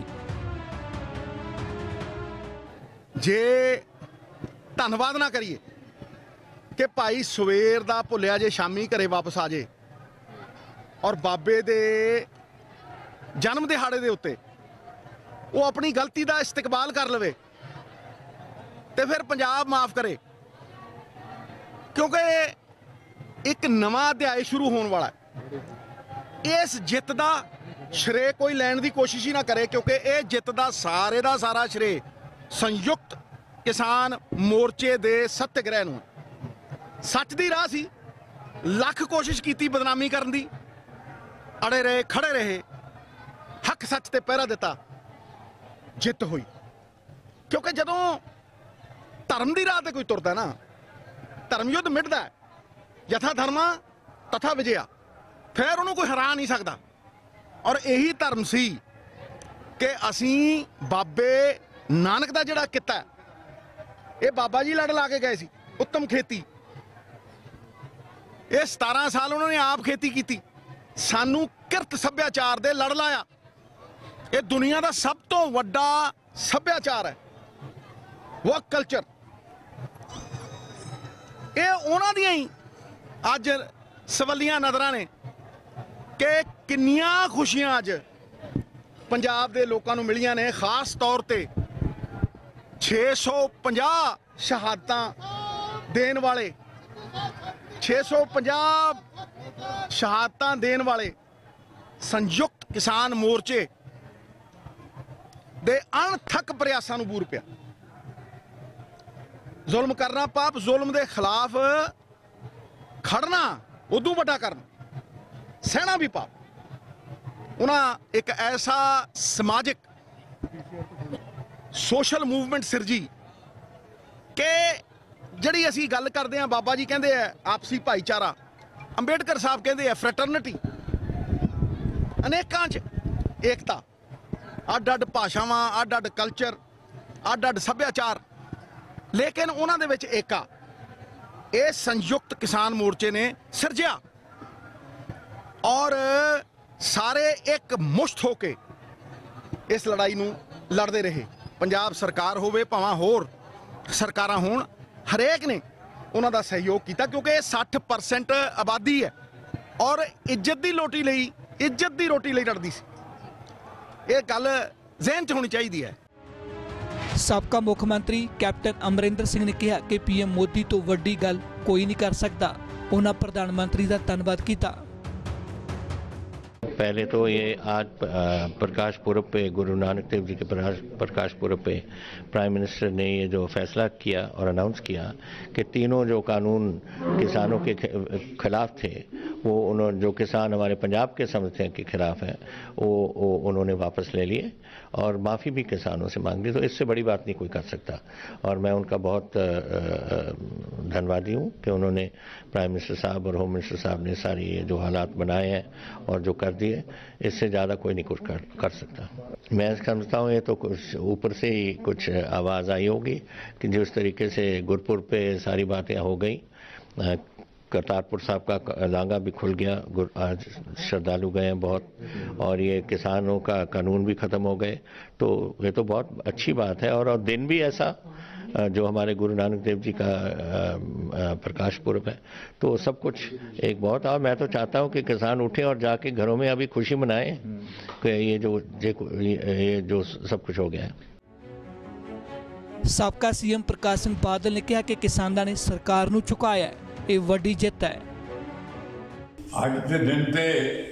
Speaker 9: ਜੇ ਧੰਨਵਾਦ ਨਾ ਕਰੀਏ ਕਿ ਭਾਈ ਸਵੇਰ ਦਾ ਭੁੱਲਿਆ ਜੇ ਸ਼ਾਮੀ ਘਰੇ ਵਾਪਸ ਆ ਜੇ ਔਰ ਬਾਬੇ ਦੇ ਜਨਮ ਦਿਹਾੜੇ ਦੇ ਉੱਤੇ ਉਹ ਆਪਣੀ ਗਲਤੀ ਦਾ ਇਸਤਕਬਾਲ ਕਰ ਲਵੇ ਤੇ ਫਿਰ ਪੰਜਾਬ ਮਾਫ ਕਰੇ, ਕਿਉਂਕਿ ਇੱਕ ਨਵਾਂ ਅਧਿਆਇ ਸ਼ੁਰੂ ਹੋਣ ਵਾਲਾ ਹੈ। ਇਸ ਜਿੱਤ ਦਾ ਸ਼੍ਰੇ ਕੋਈ ਲੈਣ ਦੀ ਕੋਸ਼ਿਸ਼ ਹੀ ਨਾ ਕਰੇ, ਕਿਉਂਕਿ ਇਹ ਜਿੱਤ ਦਾ ਸਾਰੇ ਦਾ ਸਾਰਾ ਸ਼੍ਰੇ ਸੰਯੁਕਤ ਕਿਸਾਨ ਮੋਰਚੇ ਦੇ ਸੱਤਿਆਗ੍ਰਹਿ ਨੂੰ। ਸੱਚ ਦੀ ਰਾਹ ਸੀ, ਲੱਖ ਕੋਸ਼ਿਸ਼ ਕੀਤੀ ਬਦਨਾਮੀ ਕਰਨ ਦੀ, ਅੜੇ ਰਹੇ ਖੜੇ ਰਹੇ, ਹੱਕ ਸੱਚ ਤੇ ਪਹਿਰਾ ਦਿੱਤਾ, ਜਿੱਤ ਹੋਈ। ਕਿਉਂਕਿ ਜਦੋਂ ਧਰਮ ਦੀ ਰਾਹ ਤੇ ਕੋਈ ਤੁਰਦਾ ਨਾ, ਧਰਮ ਯੁੱਧ ਮਿਟਦਾ, ਯਥਾ ਧਰਮਾ ਤਥਾ ਵਿਜਿਆ, ਫਿਰ ਉਹਨੂੰ ਕੋਈ ਹਰਾ ਨਹੀਂ ਸਕਦਾ। ਔਰ ਇਹੀ ਧਰਮ ਸੀ ਕਿ ਅਸੀਂ ਬਾਬੇ ਨਾਨਕ ਦਾ ਜਿਹੜਾ ਕੀਤਾ, ਇਹ ਬਾਬਾ ਜੀ ਲੜ ਲਾ ਕੇ ਗਏ ਸੀ। ਉੱਤਮ ਖੇਤੀ, ਇਹ ਸਤਾਰਾਂ ਸਾਲ ਉਹਨਾਂ ਨੇ ਆਪ ਖੇਤੀ ਕੀਤੀ, ਸਾਨੂੰ ਕਿਰਤ ਸੱਭਿਆਚਾਰ ਦੇ ਲੜ ਲਾਇਆ। ਇਹ ਦੁਨੀਆ ਦਾ ਸਭ ਤੋਂ ਵੱਡਾ ਸੱਭਿਆਚਾਰ ਹੈ, ਵਰਕ ਕਲਚਰ। ਇਹ ਉਹਨਾਂ ਦੀਆਂ ਹੀ ਅੱਜ ਸਵੱਲੀਆਂ ਨਜ਼ਰਾਂ ਨੇ ਕਿ ਕਿੰਨੀਆਂ ਖੁਸ਼ੀਆਂ ਅੱਜ ਪੰਜਾਬ ਦੇ ਲੋਕਾਂ ਨੂੰ ਮਿਲੀਆਂ ਨੇ। ਖਾਸ ਤੌਰ ਤੇ ਛੇ ਸੌ ਪੰਜਾਹ ਸ਼ਹਾਦਤਾਂ ਦੇਣ ਵਾਲੇ ਛੇ ਸੌ ਪੰਜਾਹ ਸ਼ਹਾਦਤਾਂ ਦੇਣ ਵਾਲੇ ਸੰਯੁਕਤ ਕਿਸਾਨ ਮੋਰਚੇ ਦੇ ਅਣਥੱਕ ਪ੍ਰਯਾਸਾਂ ਨੂੰ ਬੂਰ ਪਿਆ। ਜ਼ੁਲਮ ਕਰਨਾ ਪਾਪ, ਜ਼ੁਲਮ ਦੇ ਖਿਲਾਫ ਖੜਨਾ ਉਦੋਂ ਵੱਡਾ ਕਰਨ, ਸਹਿਣਾ ਵੀ ਪਾਪ। ਉਹਨਾਂ ਇੱਕ ਐਸਾ ਸਮਾਜਿਕ ਸੋਸ਼ਲ ਮੂਵਮੈਂਟ ਸਿਰਜੀ ਕਿ ਜਿਹੜੀ ਅਸੀਂ ਗੱਲ ਕਰਦੇ ਹਾਂ, ਬਾਬਾ ਜੀ ਕਹਿੰਦੇ ਆ ਆਪਸੀ ਭਾਈਚਾਰਾ, ਅੰਬੇਡਕਰ ਸਾਹਿਬ ਕਹਿੰਦੇ ਆ ਫਰੈਟਰਨਿਟੀ, ਅਨੇਕਾਂ 'ਚ ਏਕਤਾ, ਅੱਡ ਅੱਡ ਭਾਸ਼ਾਵਾਂ, ਅੱਡ ਅੱਡ ਕਲਚਰ, ਅੱਡ ਅੱਡ ਸੱਭਿਆਚਾਰ, ਲੇਕਿਨ ਉਹਨਾਂ ਦੇ ਵਿੱਚ ਏਕਾ। ਇਹ ਸੰਯੁਕਤ ਕਿਸਾਨ ਮੋਰਚੇ ਨੇ ਸਿਰਜਿਆ ਔਰ ਸਾਰੇ ਇੱਕ ਮੁਸ਼ਤ ਹੋ ਕੇ ਇਸ ਲੜਾਈ ਨੂੰ ਲੜਦੇ ਰਹੇ। ਪੰਜਾਬ ਸਰਕਾਰ ਹੋਵੇ ਭਾਵੇਂ ਹੋਰ ਸਰਕਾਰਾਂ ਹੋਣ, ਹਰੇਕ ਨੇ ਉਹਨਾਂ ਦਾ ਸਹਿਯੋਗ ਕੀਤਾ, ਕਿਉਂਕਿ ਇਹ ਸੱਠ ਪਰਸੈਂਟ ਆਬਾਦੀ ਹੈ ਔਰ ਇੱਜ਼ਤ ਦੀ ਰੋਟੀ ਲਈ ਇੱਜ਼ਤ ਦੀ ਰੋਟੀ ਲਈ ਲੜਦੀ ਸੀ। ਇਹ ਗੱਲ ਜ਼ਿਹਨ 'ਚ ਹੋਣੀ ਚਾਹੀਦੀ ਹੈ।
Speaker 2: ਸਾਬਕਾ ਮੁੱਖ ਮੰਤਰੀ ਕੈਪਟਨ ਅਮਰਿੰਦਰ ਸਿੰਘ ਨੇ ਕਿਹਾ ਕਿ ਪੀਐਮ ਮੋਦੀ ਤੋਂ ਵੱਡੀ ਗੱਲ ਕੋਈ नहीं कर सकता। उन्होंने प्रधानमंत्री का धन्यवाद किया।
Speaker 19: पहले तो ये आज प्रकाश पुरब पे, गुरु नानक देव जी के प्रकाश पुरब पे प्राइम मिनिस्टर ने ये जो फैसला किया और अनाउंस किया कि तीनों जो कानून किसानों के खिलाफ थे, वो उन्होंने जो किसान हमारे पंजाब के समझते हैं के खिलाफ हैं, वो, वो उन्होंने वापस ले लिए और माफ़ी भी किसानों से मांग ली। तो इससे बड़ी बात नहीं कोई कर सकता और मैं उनका बहुत धन्यवादी हूँ कि उन्होंने प्राइम मिनिस्टर साहब और होम मिनिस्टर साहब ने सारी ये जो हालात बनाए हैं और जो कर मोदी है, इससे ज़्यादा कोई नहीं कुछ कर, कर सकता। मैं समझता हूँ ये तो कुछ ऊपर से ही कुछ आवाज़ आई होगी कि जिस तरीके से गुरपुर पे सारी बातें हो गई, करतारपुर साहब का लांगा भी खुल गया, आज श्रद्धालु गए हैं बहुत, और ये किसानों का कानून भी ख़त्म हो गए, तो ये तो बहुत अच्छी बात है। और, और दिन भी ऐसा जो हमारे गुरु नानक देव जी का प्रकाश पुरब है, तो सब कुछ एक बहुत। और मैं तो चाहता हूँ कि किसान उठे और जाके घरों में अभी खुशी मनाएं कि ये जो ये जो सब कुछ हो गया है।
Speaker 20: ਸਾਬਕਾ ਸੀਐਮ ਪ੍ਰਕਾਸ਼ ਸਿੰਘ ਬਾਦਲ ਨੇ ਕਿਹਾ ਕਿ ਕਿਸਾਨਾਂ ਨੇ ਸਰਕਾਰ ਨੂੰ ਝੁਕਾਇਆ ਹੈ, ਇਹ ਵੱਡੀ ਜਿੱਤ ਹੈ।
Speaker 21: ਅੱਜ ਦੇ ਦਿਨ ਤੇ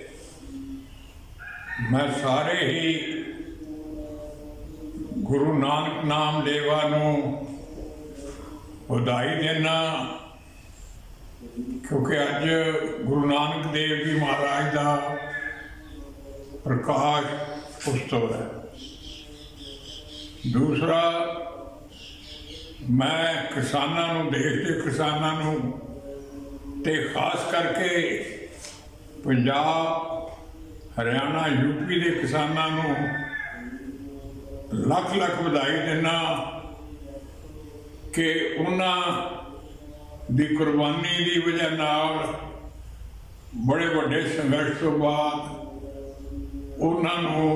Speaker 21: ਮੈਂ ਸਾਰੇ ਹੀ ਗੁਰੂ ਨਾਨਕ ਨਾਮ ਦੇਵਾ ਨੂੰ ਵਧਾਈ ਦੇਣਾ, ਕਿਉਂਕਿ ਅੱਜ ਗੁਰੂ ਨਾਨਕ ਦੇਵ ਜੀ ਮਹਾਰਾਜ ਦਾ ਪ੍ਰਕਾਸ਼ ਉਤਸਵ ਹੈ। ਦੂਸਰਾ, मैं किसानों नूं, देश के किसानों नूं ते खास करके पंजाब, हरियाणा, यूपी के किसानों नूं लख लख बधाई देना कि उन्हां दी कुर्बानी की वजह नाल बड़े वड्डे संघर्ष तो बाद उन्हां नूं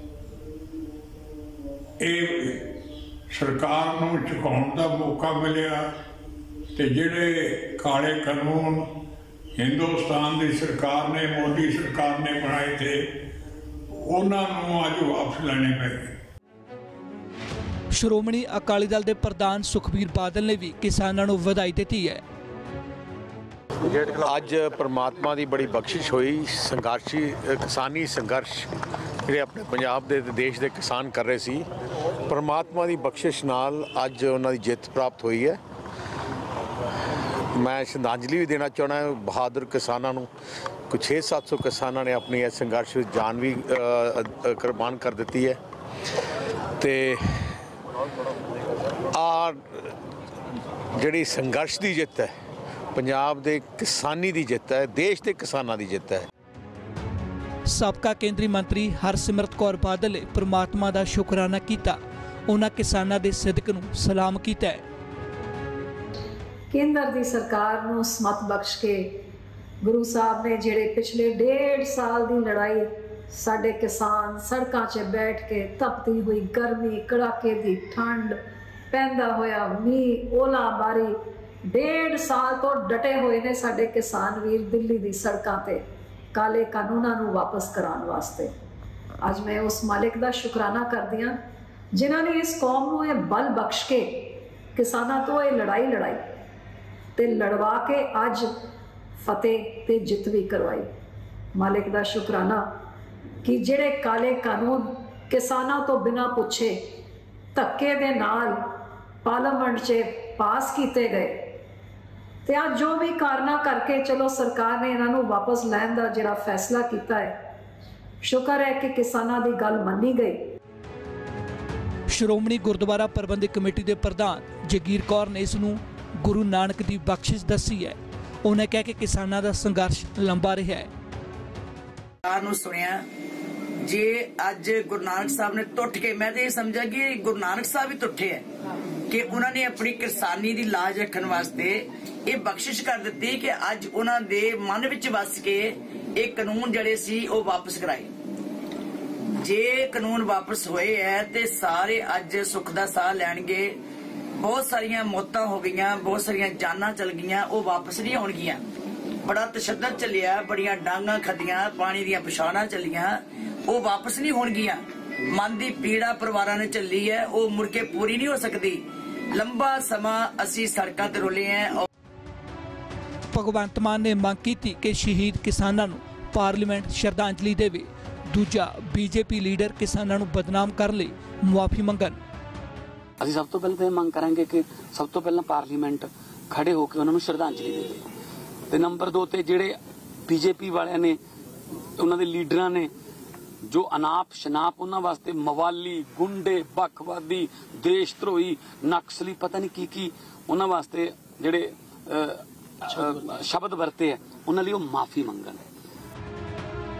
Speaker 21: इह सरकार नूं झुकाउण दा मौका मिलिया, ते जिहड़े काले कानून हिंदुस्तान की सरकार ने, मोदी सरकार ने बनाए थे, उन्हां नूं अज वापस लैणे पए।
Speaker 20: श्रोमणी अकाली दल के प्रधान सुखबीर बादल ने भी किसानों को बधाई दी है।
Speaker 22: ਅੱਜ परमात्मा की बड़ी बख्शिश हुई, संघर्षी किसानी संघर्ष ਜਿਹੜੇ ਆਪਣੇ ਪੰਜਾਬ ਦੇ ਦੇਸ਼ ਦੇ ਕਿਸਾਨ ਕਰ ਰਹੇ ਸੀ, परमात्मा की बख्शिश नाल ਅੱਜ ਉਹਨਾਂ ਦੀ ਜਿੱਤ ਪ੍ਰਾਪਤ ਹੋਈ ਹੈ। मैं श्रद्धांजलि भी देना चाहना है बहादुर किसानों को। कुछ छे सत्त सौ किसानों ने अपनी इस संघर्ष में जान भी कुर्बान कर दी है। तो आ जिहड़ी संघर्ष की जित है, पंजाब के किसानी की जित है, देश के किसानों की जित है।
Speaker 20: साबका केंद्रीय मंत्री हरसिमरत कौर बादल ने परमात्मा का शुकराना किया, उन्होंने किसानों के सिदक नूं सलाम किया है।
Speaker 23: केंद्र की सरकार नूं समत बख्श के गुरु साहब ने जिहड़े पिछले डेढ़ साल की लड़ाई साडे किसान सड़कों च बैठ के तपती हुई गर्मी, कड़ाके की ठंड, पैंदा होया मीह, ओला बारी, डेढ़ साल तो डटे हुए ने साडे किसान वीर दिल्ली की सड़कों ते काले कानूनों नूं वापस कराने वास्ते। अज मैं उस मालिक का शुकराना करदी हां जिन्होंने इस कौम नूं यह बल बख्श के किसानों तो यह लड़ाई लड़ाई ते लड़वा के अज फतेह ते जित भी करवाई। मालिक का शुकराना कि जिहड़े काले कानून किसानों तो बिना पुछे धक्के दे नाल पार्लियामेंट च पास किए गए, ते आज जो भी कारणा करके चलो सरकार ने इन्हों वापस लैन का जिहड़ा फैसला किया है, शुक्र है कि किसानों की गल मनी गई।
Speaker 20: श्रोमणी गुरुद्वारा प्रबंधक कमेटी के प्रधान जगीर कौर ने इसनूं गुरु नानक की बख्शिश दसी है। उन्हें कहा कि किसानों का संघर्ष लंबा रहा है।
Speaker 24: सुनिया जे अज गुरु नानक साहब ने टुट के, मैं तो ये समझा कि गुरु नानक साहब भी टुटे है कि उन्होंने अपनी किसानी की लाज रखने वास्ते ये बख्शिश कर दी कि अज उन्होंने मन विच वस के एक कानून जड़े सी वो वापस कराए। जे कानून वापस होए है तो सारे अज सुख का साह लैणगे। बहुत सारिया मौतां हो गई, बहुत सारिया जाना चल गई, वो वापस नहीं होणगियां। बड़ा तशद्दद चलिया, बड़िया डांगा खदियां, पानी दियां पछाणा चलियां, वो वापस नहीं होणगियां। मन की पीड़ा परिवारां ने चली है, वो मुड़ के पूरी नहीं हो सकती। लंबा समा असी सड़कों ते रुले हैं।
Speaker 20: भगवंत मान ने मांग की थी कि शहीद किसानों नूं पार्लीमेंट श्रद्धांजलि देवे। दूजा बीजेपी लीडर किसानों नूं बदनाम कर ले मुआफी मंगन।
Speaker 25: ਅਸੀਂ ਸਭ ਤੋਂ ਪਹਿਲਾਂ ਤਾਂ ਇਹ ਮੰਗ ਕਰਾਂਗੇ ਕਿ ਸਭ ਤੋਂ ਪਹਿਲਾਂ ਪਾਰਲੀਮੈਂਟ ਖੜੇ ਹੋ ਕੇ ਉਹਨਾਂ ਨੂੰ ਸ਼ਰਧਾਂਜਲੀ ਦੇਵੇ, ਤੇ ਨੰਬਰ ਦੋ ਤੇ ਜਿਹੜੇ ਬੀਜੇਪੀ ਵਾਲਿਆਂ ਨੇ, ਉਹਨਾਂ ਦੇ ਲੀਡਰਾਂ ਨੇ ਜੋ ਅਨਾਪ ਸ਼ਨਾਪ ਉਹਨਾਂ ਵਾਸਤੇ ਮਵਾਲੀ, ਗੁੰਡੇ, ਵੱਖਵਾਦੀ, ਦੇਸ਼ ਧਰੋਹੀ, ਨਕਸਲੀ, ਪਤਾ ਨਹੀਂ ਕੀ ਕੀ ਉਹਨਾਂ ਵਾਸਤੇ ਜਿਹੜੇ ਸ਼ਬਦ ਵਰਤੇ ਹੈ, ਉਹਨਾਂ ਲਈ ਉਹ ਮਾਫੀ ਮੰਗਣ।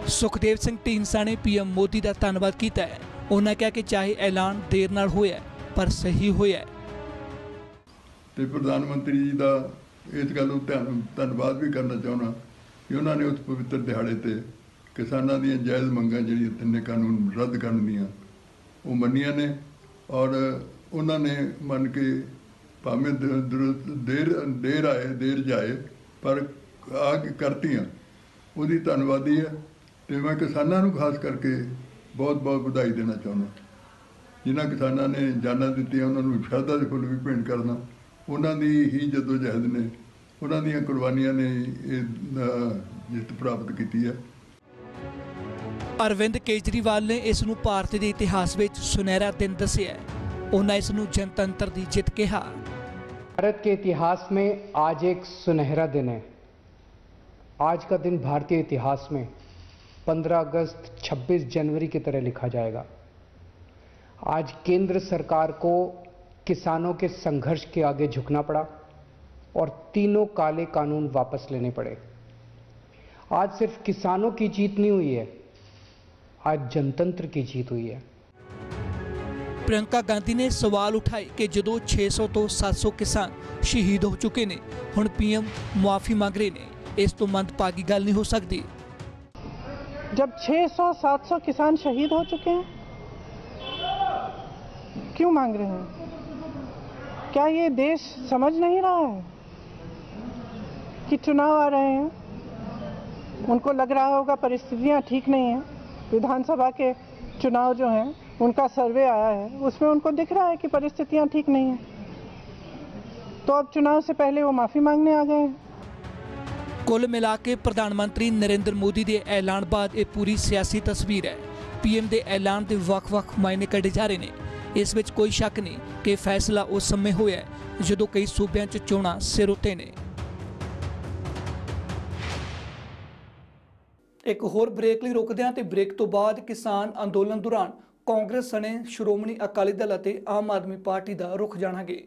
Speaker 20: ਸੁਖਦੇਵ ਸਿੰਘ ਢੀਂਡਸਾ ਨੇ ਪੀਐਮ ਮੋਦੀ ਦਾ ਧੰਨਵਾਦ ਕੀਤਾ ਹੈ। ਉਹਨਾਂ ਕਿਹਾ ਕਿ ਚਾਹੇ ਐਲਾਨ ਦੇਰ ਨਾਲ ਹੋਇਆ ਪਰ ਸਹੀ ਹੋਇਆ।
Speaker 1: ਤੇ ਪ੍ਰਧਾਨ ਮੰਤਰੀ ਜੀ ਦਾ ਇਸ ਗੱਲ ਨੂੰ ਧੰਨ ਧੰਨਵਾਦ ਵੀ ਕਰਨਾ ਚਾਹੁੰਦਾ ਕਿ ਉਹਨਾਂ ਨੇ ਉਸ ਪਵਿੱਤਰ ਦਿਹਾੜੇ ਤੇ ਕਿਸਾਨਾਂ ਦੀਆਂ ਜਾਇਜ਼ ਮੰਗਾਂ ਜਿਹੜੀਆਂ ਤਿੰਨੇ ਕਾਨੂੰਨ ਰੱਦ ਕਰਨ ਦੀਆਂ ਉਹ ਮੰਨੀਆਂ ਨੇ ਔਰ ਉਹਨਾਂ ਨੇ ਮੰਨ ਕੇ ਭਾਵੇਂ ਦੇਰ ਦੇਰ ਆਏ ਦੇਰ ਜਾਏ ਪਰ ਆ ਕੇ ਕਰਤੀਆਂ ਉਹਦੀ ਧੰਨਵਾਦੀ ਹੈ। ਤੇ ਮੈਂ ਕਿਸਾਨਾਂ ਨੂੰ ਖਾਸ ਕਰਕੇ ਬਹੁਤ ਬਹੁਤ ਵਧਾਈ ਦੇਣਾ ਚਾਹੁੰਦਾ ਜਿਨ੍ਹਾਂ ਕਿਸਾਨਾਂ ਨੇ ਜਾਨਾਂ ਦਿੱਤੀਆਂ ਉਹਨਾਂ ਨੂੰ ਸ਼ਰਧਾ ਦੇ ਫੁੱਲ ਵੀ ਭੇਂਟ ਕਰਨਾ। ਉਹਨਾਂ ਦੀ ਹੀ ਜਦੋਜਹਿਦ ਨੇ ਉਹਨਾਂ ਦੀਆਂ ਕੁਰਬਾਨੀਆਂ ਨੇ ਇਹ ਜਿੱਤ ਪ੍ਰਾਪਤ ਕੀਤੀ ਹੈ।
Speaker 20: ਅਰਵਿੰਦ ਕੇਜਰੀਵਾਲ ਨੇ ਇਸ ਨੂੰ ਭਾਰਤ ਦੇ ਇਤਿਹਾਸ ਵਿੱਚ ਸੁਨਹਿਰਾ दिन ਦੱਸਿਆ। ਉਹਨਾਂ ਇਸ ਨੂੰ जनतंत्र ਦੀ ਜਿੱਤ ਕਿਹਾ।
Speaker 5: भारत के इतिहास में आज एक सुनहरा दिन है। आज का दिन भारतीय इतिहास में पंद्रह अगस्त छब्बीस जनवरी की तरह लिखा जाएगा। आज केंद्र सरकार को किसानों के संघर्ष के आगे झुकना पड़ा और तीनों काले कानून वापस लेने पड़े। आज सिर्फ किसानों की जीत नहीं हुई है, आज जनतंत्र की जीत हुई है।
Speaker 20: प्रियंका गांधी ने सवाल उठाए कि जो छे सौ तो सात सौ किसान शहीद हो चुके ने हुण पीएम मुआफी मांग रहे ने। इस तो मंदभागी गल नहीं हो सकती।
Speaker 7: जब छह सौ सात सौ किसान शहीद हो चुके हैं क्यों मांग रहे हैं? क्या ये देश समझ नहीं रहा है कि चुनाव आ रहे हैं? उनको लग रहा होगा परिस्थितियां ठीक नहीं है। विधानसभा के चुनाव जो हैं उनका सर्वे आया है उसमें उनको दिख रहा है कि परिस्थितियां ठीक नहीं हैं, तो अब चुनाव से पहले वो माफ़ी मांगने आ गए हैं।
Speaker 20: कुल मिला के प्रधानमंत्री नरेंद्र मोदी के ऐलान बाद ये पूरी सियासी तस्वीर है। पीएम के ऐलान के ਵੱਖ-ਵੱਖ मायने कढ़े जा रहे हैं। इस विच कोई शक नहीं कि फैसला उस समय होया जो कई सूबे च चोणां सिर उत्ते ने।
Speaker 2: एक होर ब्रेक ਲਈ ਰੁਕਦੇ ਹਾਂ ਤੇ ब्रेक तो बाद किसान अंदोलन दौरान कांग्रेस सने श्रोमणी अकाली दल ਅਤੇ आम आदमी पार्टी ਦਾ रुख ਜਾਣਾਂਗੇ।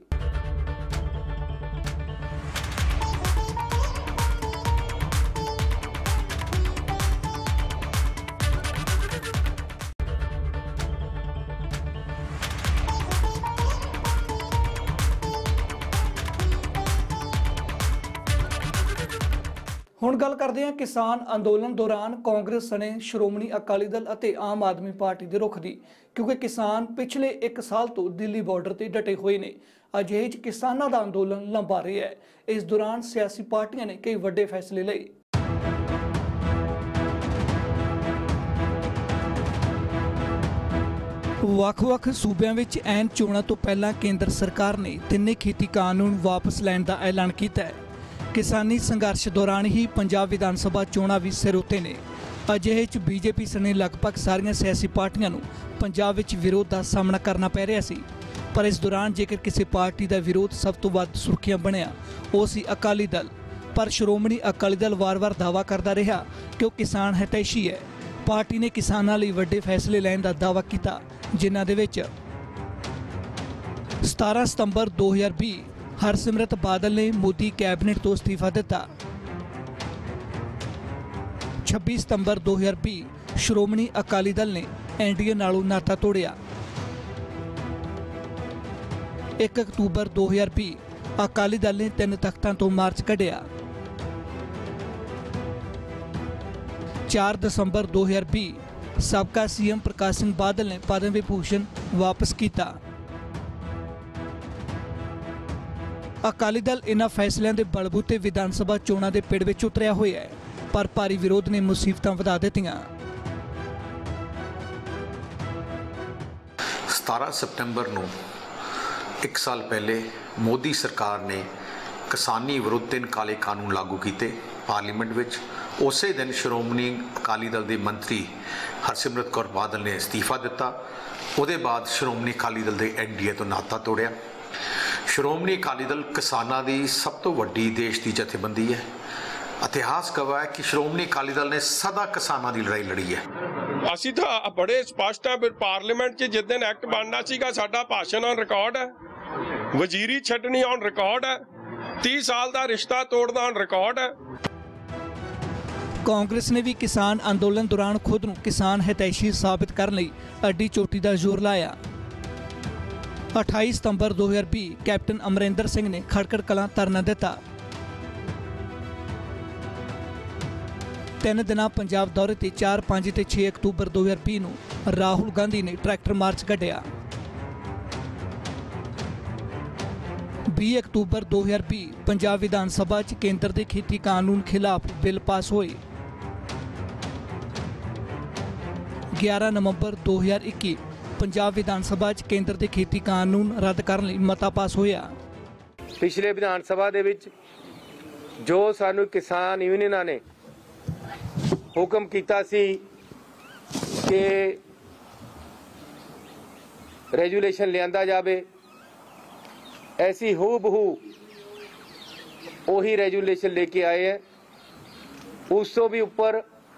Speaker 2: ਹੁਣ ਗੱਲ ਕਰਦੇ ਹਾਂ किसान अंदोलन दौरान कांग्रेस सने श्रोमणी अकाली दल ਅਤੇ आम आदमी पार्टी ਦੇ रुख ਦੀ, क्योंकि किसान पिछले एक साल तो दिल्ली बॉर्डर ਤੇ डटे हुए ने। ਅਜਿਹੇ ਚ किसानों का अंदोलन लंबा रहा है। इस दौरान सियासी पार्टियां ने कई ਵੱਡੇ फैसले लिए। ਵੱਖ-ਵੱਖ ਸੂਬਿਆਂ ਵਿੱਚ ਐਨ ਚੋਣਾਂ ਤੋਂ ਪਹਿਲਾਂ ਕੇਂਦਰ ਸਰਕਾਰ ਨੇ ਤਿੰਨੇ ਖੇਤੀ ਕਾਨੂੰਨ ਵਾਪਸ ਲੈਣ ਦਾ ਐਲਾਨ ਕੀਤਾ ਹੈ। किसानी संघर्ष दौरान ही पंजाब विधानसभा चोणां भी सिर उत्ते ने। अजिहे च बीजेपी सने लगभग सारियां सियासी पार्टियां नूं पंजाब विच विरोध का सामना करना पै रहा सी। पर इस दौरान जेकर किसी पार्टी का विरोध सब तो वध सुर्खियां बनिया वो सी अकाली दल। पर श्रोमणी अकाली दल वार वार दावा करता रहा कि वह किसान हितैषी है। पार्टी ने किसानां लई वड्डे फैसले लैण का दावा किया, जिन्हां दे विच सतारह सितंबर दो हज़ार भी हरसिमरत बादल ने मोदी कैबिनेट तो इस्तीफा दिता। छब्बीस सितंबर दो हज़ार भी श्रोमणी अकाली दल ने एनडीए नालों नाता तोड़िया। एक अक्तूबर दो हज़ार भी अकाली दल ने तीन तख्तां तो मार्च कढ़िया। चार दिसंबर दो हज़ार भी सबका सीएम प्रकाश सिंह बादल ने पद्म विभूषण वापस किया। अकाली दल इन्हां फैसलों के बलबूते विधानसभा चोणां के पिड़ विच उतरिया होया है, पर भारी विरोध ने मुसीबतां वधा दित्तियां।
Speaker 8: सतारह सितंबर नूं एक साल पहले मोदी सरकार ने किसानी विरुद्ध तीन काले कानून लागू किए पार्लीमेंट विच। उस दिन श्रोमणी अकाली दल के मंत्री हरसिमरत कौर बादल ने इस्तीफा दिता। उसदे बाद श्रोमणी अकाली दल के एनडीए तो नाता तोड़िया। श्रोमणी अकाली दल किसानों की सब तो वड्डी देश की जथेबंदी है। इतिहास गवाह है कि श्रोमणी अकाली दल ने सदा किसानों की लड़ाई लड़ी है।
Speaker 10: ਅਸੀਂ ਤਾਂ बड़े स्पष्ट है पार्लीमेंट च जिस दिन एक्ट बनना सीगा साडा भाषण ऑन रिकॉर्ड है, वजीरी छड्डनी ऑन रिकॉर्ड है, तीस साल का रिश्ता तोड़ना ऑन रिकॉर्ड है।
Speaker 20: ਕਾਂਗਰਸ ਨੇ ਵੀ ਕਿਸਾਨ ਅੰਦੋਲਨ ਦੌਰਾਨ ਖੁਦ ਨੂੰ ਕਿਸਾਨ ਹਿਤੈਸ਼ੀ ਸਾਬਿਤ ਕਰਨ ਲਈ ਅੱਡੀ ਚੋਟੀ ਦਾ ਜ਼ੋਰ ਲਾਇਆ। ਅਠਾਈ ਸਤੰਬਰ ਦੋ ਹਜ਼ਾਰ ਵੀਹ ਕੈਪਟਨ ਅਮਰਿੰਦਰ ਸਿੰਘ ਨੇ ਖਟਕੜ ਕਲਾਂ ਧਰਨਾ ਦਿੱਤਾ। ਤਿੰਨ ਦਿਨਾਂ ਪੰਜਾਬ ਦੌਰੇ ਤੇ ਚਾਰ, ਪੰਜ ਤੇ ਛੇ ਅਕਤੂਬਰ ਦੋ ਹਜ਼ਾਰ ਵੀਹ ਨੂੰ ਰਾਹੁਲ ਗਾਂਧੀ ਨੇ ਟਰੈਕਟਰ ਮਾਰਚ ਕੱਢਿਆ। ਵੀਹ ਅਕਤੂਬਰ ਦੋ ਹਜ਼ਾਰ ਵੀਹ ਪੰਜਾਬ ਵਿਧਾਨ ਸਭਾ 'ਚ ਕੇਂਦਰ ਦੇ ਖੇਤੀ ਕਾਨੂੰਨ ਖਿਲਾਫ ਬਿੱਲ ਪਾਸ ਹੋਏ। ਗਿਆਰਾਂ ਨਵੰਬਰ ਦੋ ਹਜ਼ਾਰ ਇੱਕੀ ਪੰਜਾਬ ਵਿਧਾਨ ਸਭਾ 'ਚ ਕੇਂਦਰ ਦੇ ਖੇਤੀ ਕਾਨੂੰਨ ਰੱਦ ਕਰਨ ਲਈ ਮਤਾ ਪਾਸ ਹੋਇਆ।
Speaker 18: ਪਿਛਲੇ ਵਿਧਾਨ ਸਭਾ ਦੇ ਵਿੱਚ ਜੋ ਸਾਨੂੰ ਕਿਸਾਨ ਯੂਨੀਅਨਾਂ ਨੇ ਹੁਕਮ ਕੀਤਾ ਸੀ ਕਿ ਰੈਜੂਲੇਸ਼ਨ ਲਿਆਂਦਾ ਜਾਵੇ, ऐसी हू बहू वही रेजुलेशन लेके आए हैं। उस तो भी ऊपर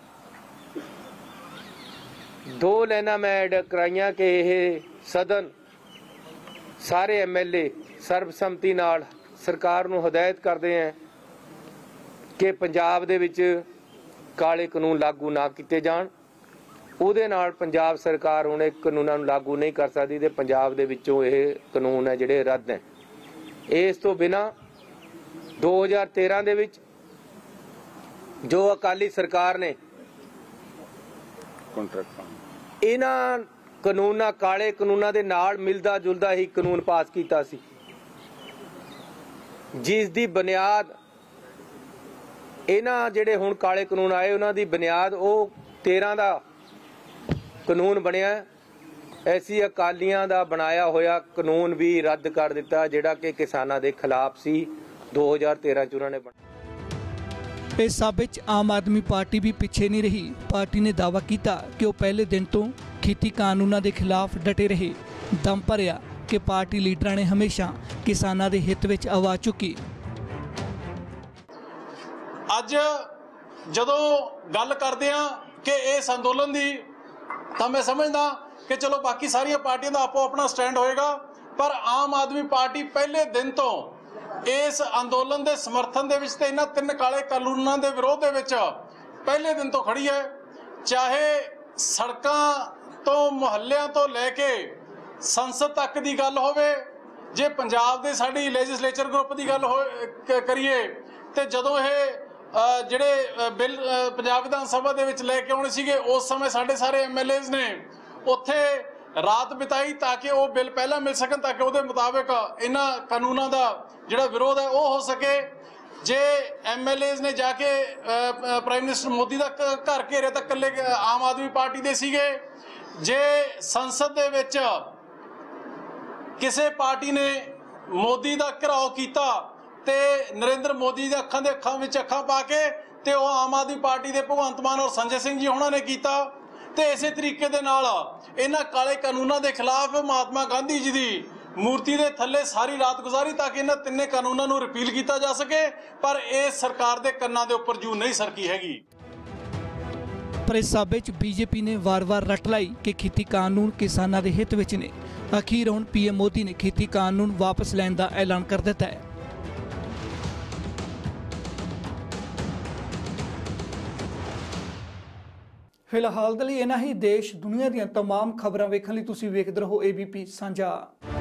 Speaker 18: दो लाइना मैं ऐड कराइया कि यह सदन सारे एम एल ए सर्बसम्मति नाल सरकार नूं हदायत करते हैं कि पंजाब दे विच काले कानून लागू ना किए जाण। ਉਹਦੇ ਨਾਲ ਪੰਜਾਬ सरकार हुण ਇਹ ਕਾਨੂੰਨਾਂ ਨੂੰ लागू नहीं कर सकती ते पंजाब दे विचों ਇਹ कानून है ਜਿਹੜੇ ਰੱਦ है। ਇਸ ਤੋਂ ਬਿਨਾਂ दो हज़ार तेरह ਦੇ ਵਿੱਚ ਜੋ ਅਕਾਲੀ ਸਰਕਾਰ ਨੇ ਕੰਟਰੈਕਟ ਇਹਨਾਂ ਕਾਨੂੰਨਾਂ ਕਾਲੇ ਕਾਨੂੰਨਾਂ ਦੇ ਨਾਲ ਮਿਲਦਾ ਜੁਲਦਾ ਹੀ ਕਾਨੂੰਨ ਪਾਸ ਕੀਤਾ ਸੀ, ਜਿਸ ਦੀ ਬੁਨਿਆਦ ਇਹਨਾਂ ਜਿਹੜੇ ਹੁਣ ਕਾਲੇ ਕਾਨੂੰਨ ਆਏ ਉਹਨਾਂ ਦੀ ਬੁਨਿਆਦ ਉਹ तेरह ਦਾ ਕਾਨੂੰਨ ਬਣਿਆ। ऐसी अकालियां दा बनाया होया कानून भी रद्द कर दिता जिहड़ा कि किसानां दे खिलाफ सी दो हज़ार तेरह च उन्होंने बनाया।
Speaker 20: इस साबे च आम आदमी पार्टी भी पिछे नहीं रही। पार्टी ने दावा किया कि वो पहले दिन तो खेती कानूनों के खिलाफ डटे रहे। दम भरिया कि पार्टी लीडरां ने हमेशा किसानां दे हित विच आवाज़ चुकी।
Speaker 4: अज जदों गल करदे हां कि इस अंदोलन दी तां मैं समझदा कि चलो बाकी सारिया पार्टियों का आपो अपना स्टैंड होएगा, पर आम आदमी पार्टी पहले दिन तो इस अंदोलन के समर्थन दे विच ते इन्हां तीन काले कानूनां दे विरोध दे विच पहले दिन तो खड़ी है। चाहे सड़कां तो मुहल्लियां तो लैके संसद तक की गल होवे, जे पंजाब दे साडी लैजिसलेचर ग्रुप की गल हो करिए ते जदों ये ਜਿਹੜੇ ਬਿੱਲ पंजाब विधान सभा ਦੇ ਵਿੱਚ ਲੈ ਕੇ ਆਉਣੇ ਸੀਗੇ ਉਸ ਸਮੇਂ ਸਾਡੇ ਸਾਰੇ ਐਮ ਐਲ ਏਜ਼ ਨੇ ਉੱਥੇ ਰਾਤ ਬਿਤਾਈ ਤਾਂ ਕਿ ਉਹ ਬਿੱਲ ਪਹਿਲਾਂ ਮਿਲ ਸਕਣ, ਤਾਂ ਕਿ ਉਹਦੇ ਮੁਤਾਬਕ ਇਹਨਾਂ ਕਾਨੂੰਨਾਂ ਦਾ ਜਿਹੜਾ ਵਿਰੋਧ ਹੈ ਉਹ ਹੋ ਸਕੇ। ਜੇ ਐਮ ਐਲ ਏਜ਼ ਨੇ ਜਾ ਕੇ ਪ੍ਰਾਈਮ ਮਿਨਿਸਟਰ ਮੋਦੀ ਦਾ ਘਰ ਘੇਰਿਆ ਤਾਂ ਇਕੱਲੇ ਆਮ ਆਦਮੀ ਪਾਰਟੀ ਦੇ ਸੀਗੇ। ਜੇ ਸੰਸਦ ਦੇ ਵਿੱਚ ਕਿਸੇ ਪਾਰਟੀ ਨੇ ਮੋਦੀ ਦਾ ਘਿਰਾਓ ਕੀਤਾ ਤੇ ਨਰਿੰਦਰ ਮੋਦੀ ਦੇ ਅੱਖਾਂ ਦੇ ਅੱਖਾਂ ਵਿੱਚ ਅੱਖਾਂ ਪਾ ਕੇ ਤੇ ਉਹ ਆਮ ਆਦਮੀ ਪਾਰਟੀ ਦੇ ਭਗਵੰਤ ਮਾਨ ਔਰ ਸੰਜੇ ਸਿੰਘ ਜੀ ਉਹਨਾਂ ਨੇ ਕੀਤਾ। ਤੇ ਇਸੇ ਤਰੀਕੇ ਦੇ ਨਾਲ ਇਹਨਾਂ ਕਾਲੇ ਕਾਨੂੰਨਾਂ ਦੇ ਖਿਲਾਫ ਮਹਾਤਮਾ ਗਾਂਧੀ ਜੀ ਦੀ ਮੂਰਤੀ ਦੇ ਥੱਲੇ ਸਾਰੀ ਰਾਤ ਗੁਜ਼ਾਰੀ ਤਾਂ ਕਿ ਇਹਨਾਂ ਤਿੰਨੇ ਕਾਨੂੰਨਾਂ ਨੂੰ ਰਿਪੀਲ ਕੀਤਾ ਜਾ ਸਕੇ, ਪਰ ਇਹ ਸਰਕਾਰ ਦੇ ਕੰਨਾਂ ਦੇ ਉੱਪਰ ਜੂ ਨਹੀਂ ਸਰਕੀ ਹੈਗੀ।
Speaker 20: पर इस साबे च बीजेपी ने वार वार रट लाई कि खेती कानून किसानों के हित विच ने। अखीर हुण पीएम मोदी ने खेती कानून वापस लैण का ऐलान कर दिता है।
Speaker 2: फिलहाल दे लई इन्ना ही। देश दुनिया दीआं तमाम खबरां वेखण लई तुसीं वेखदे रहो एबीपी सांझा।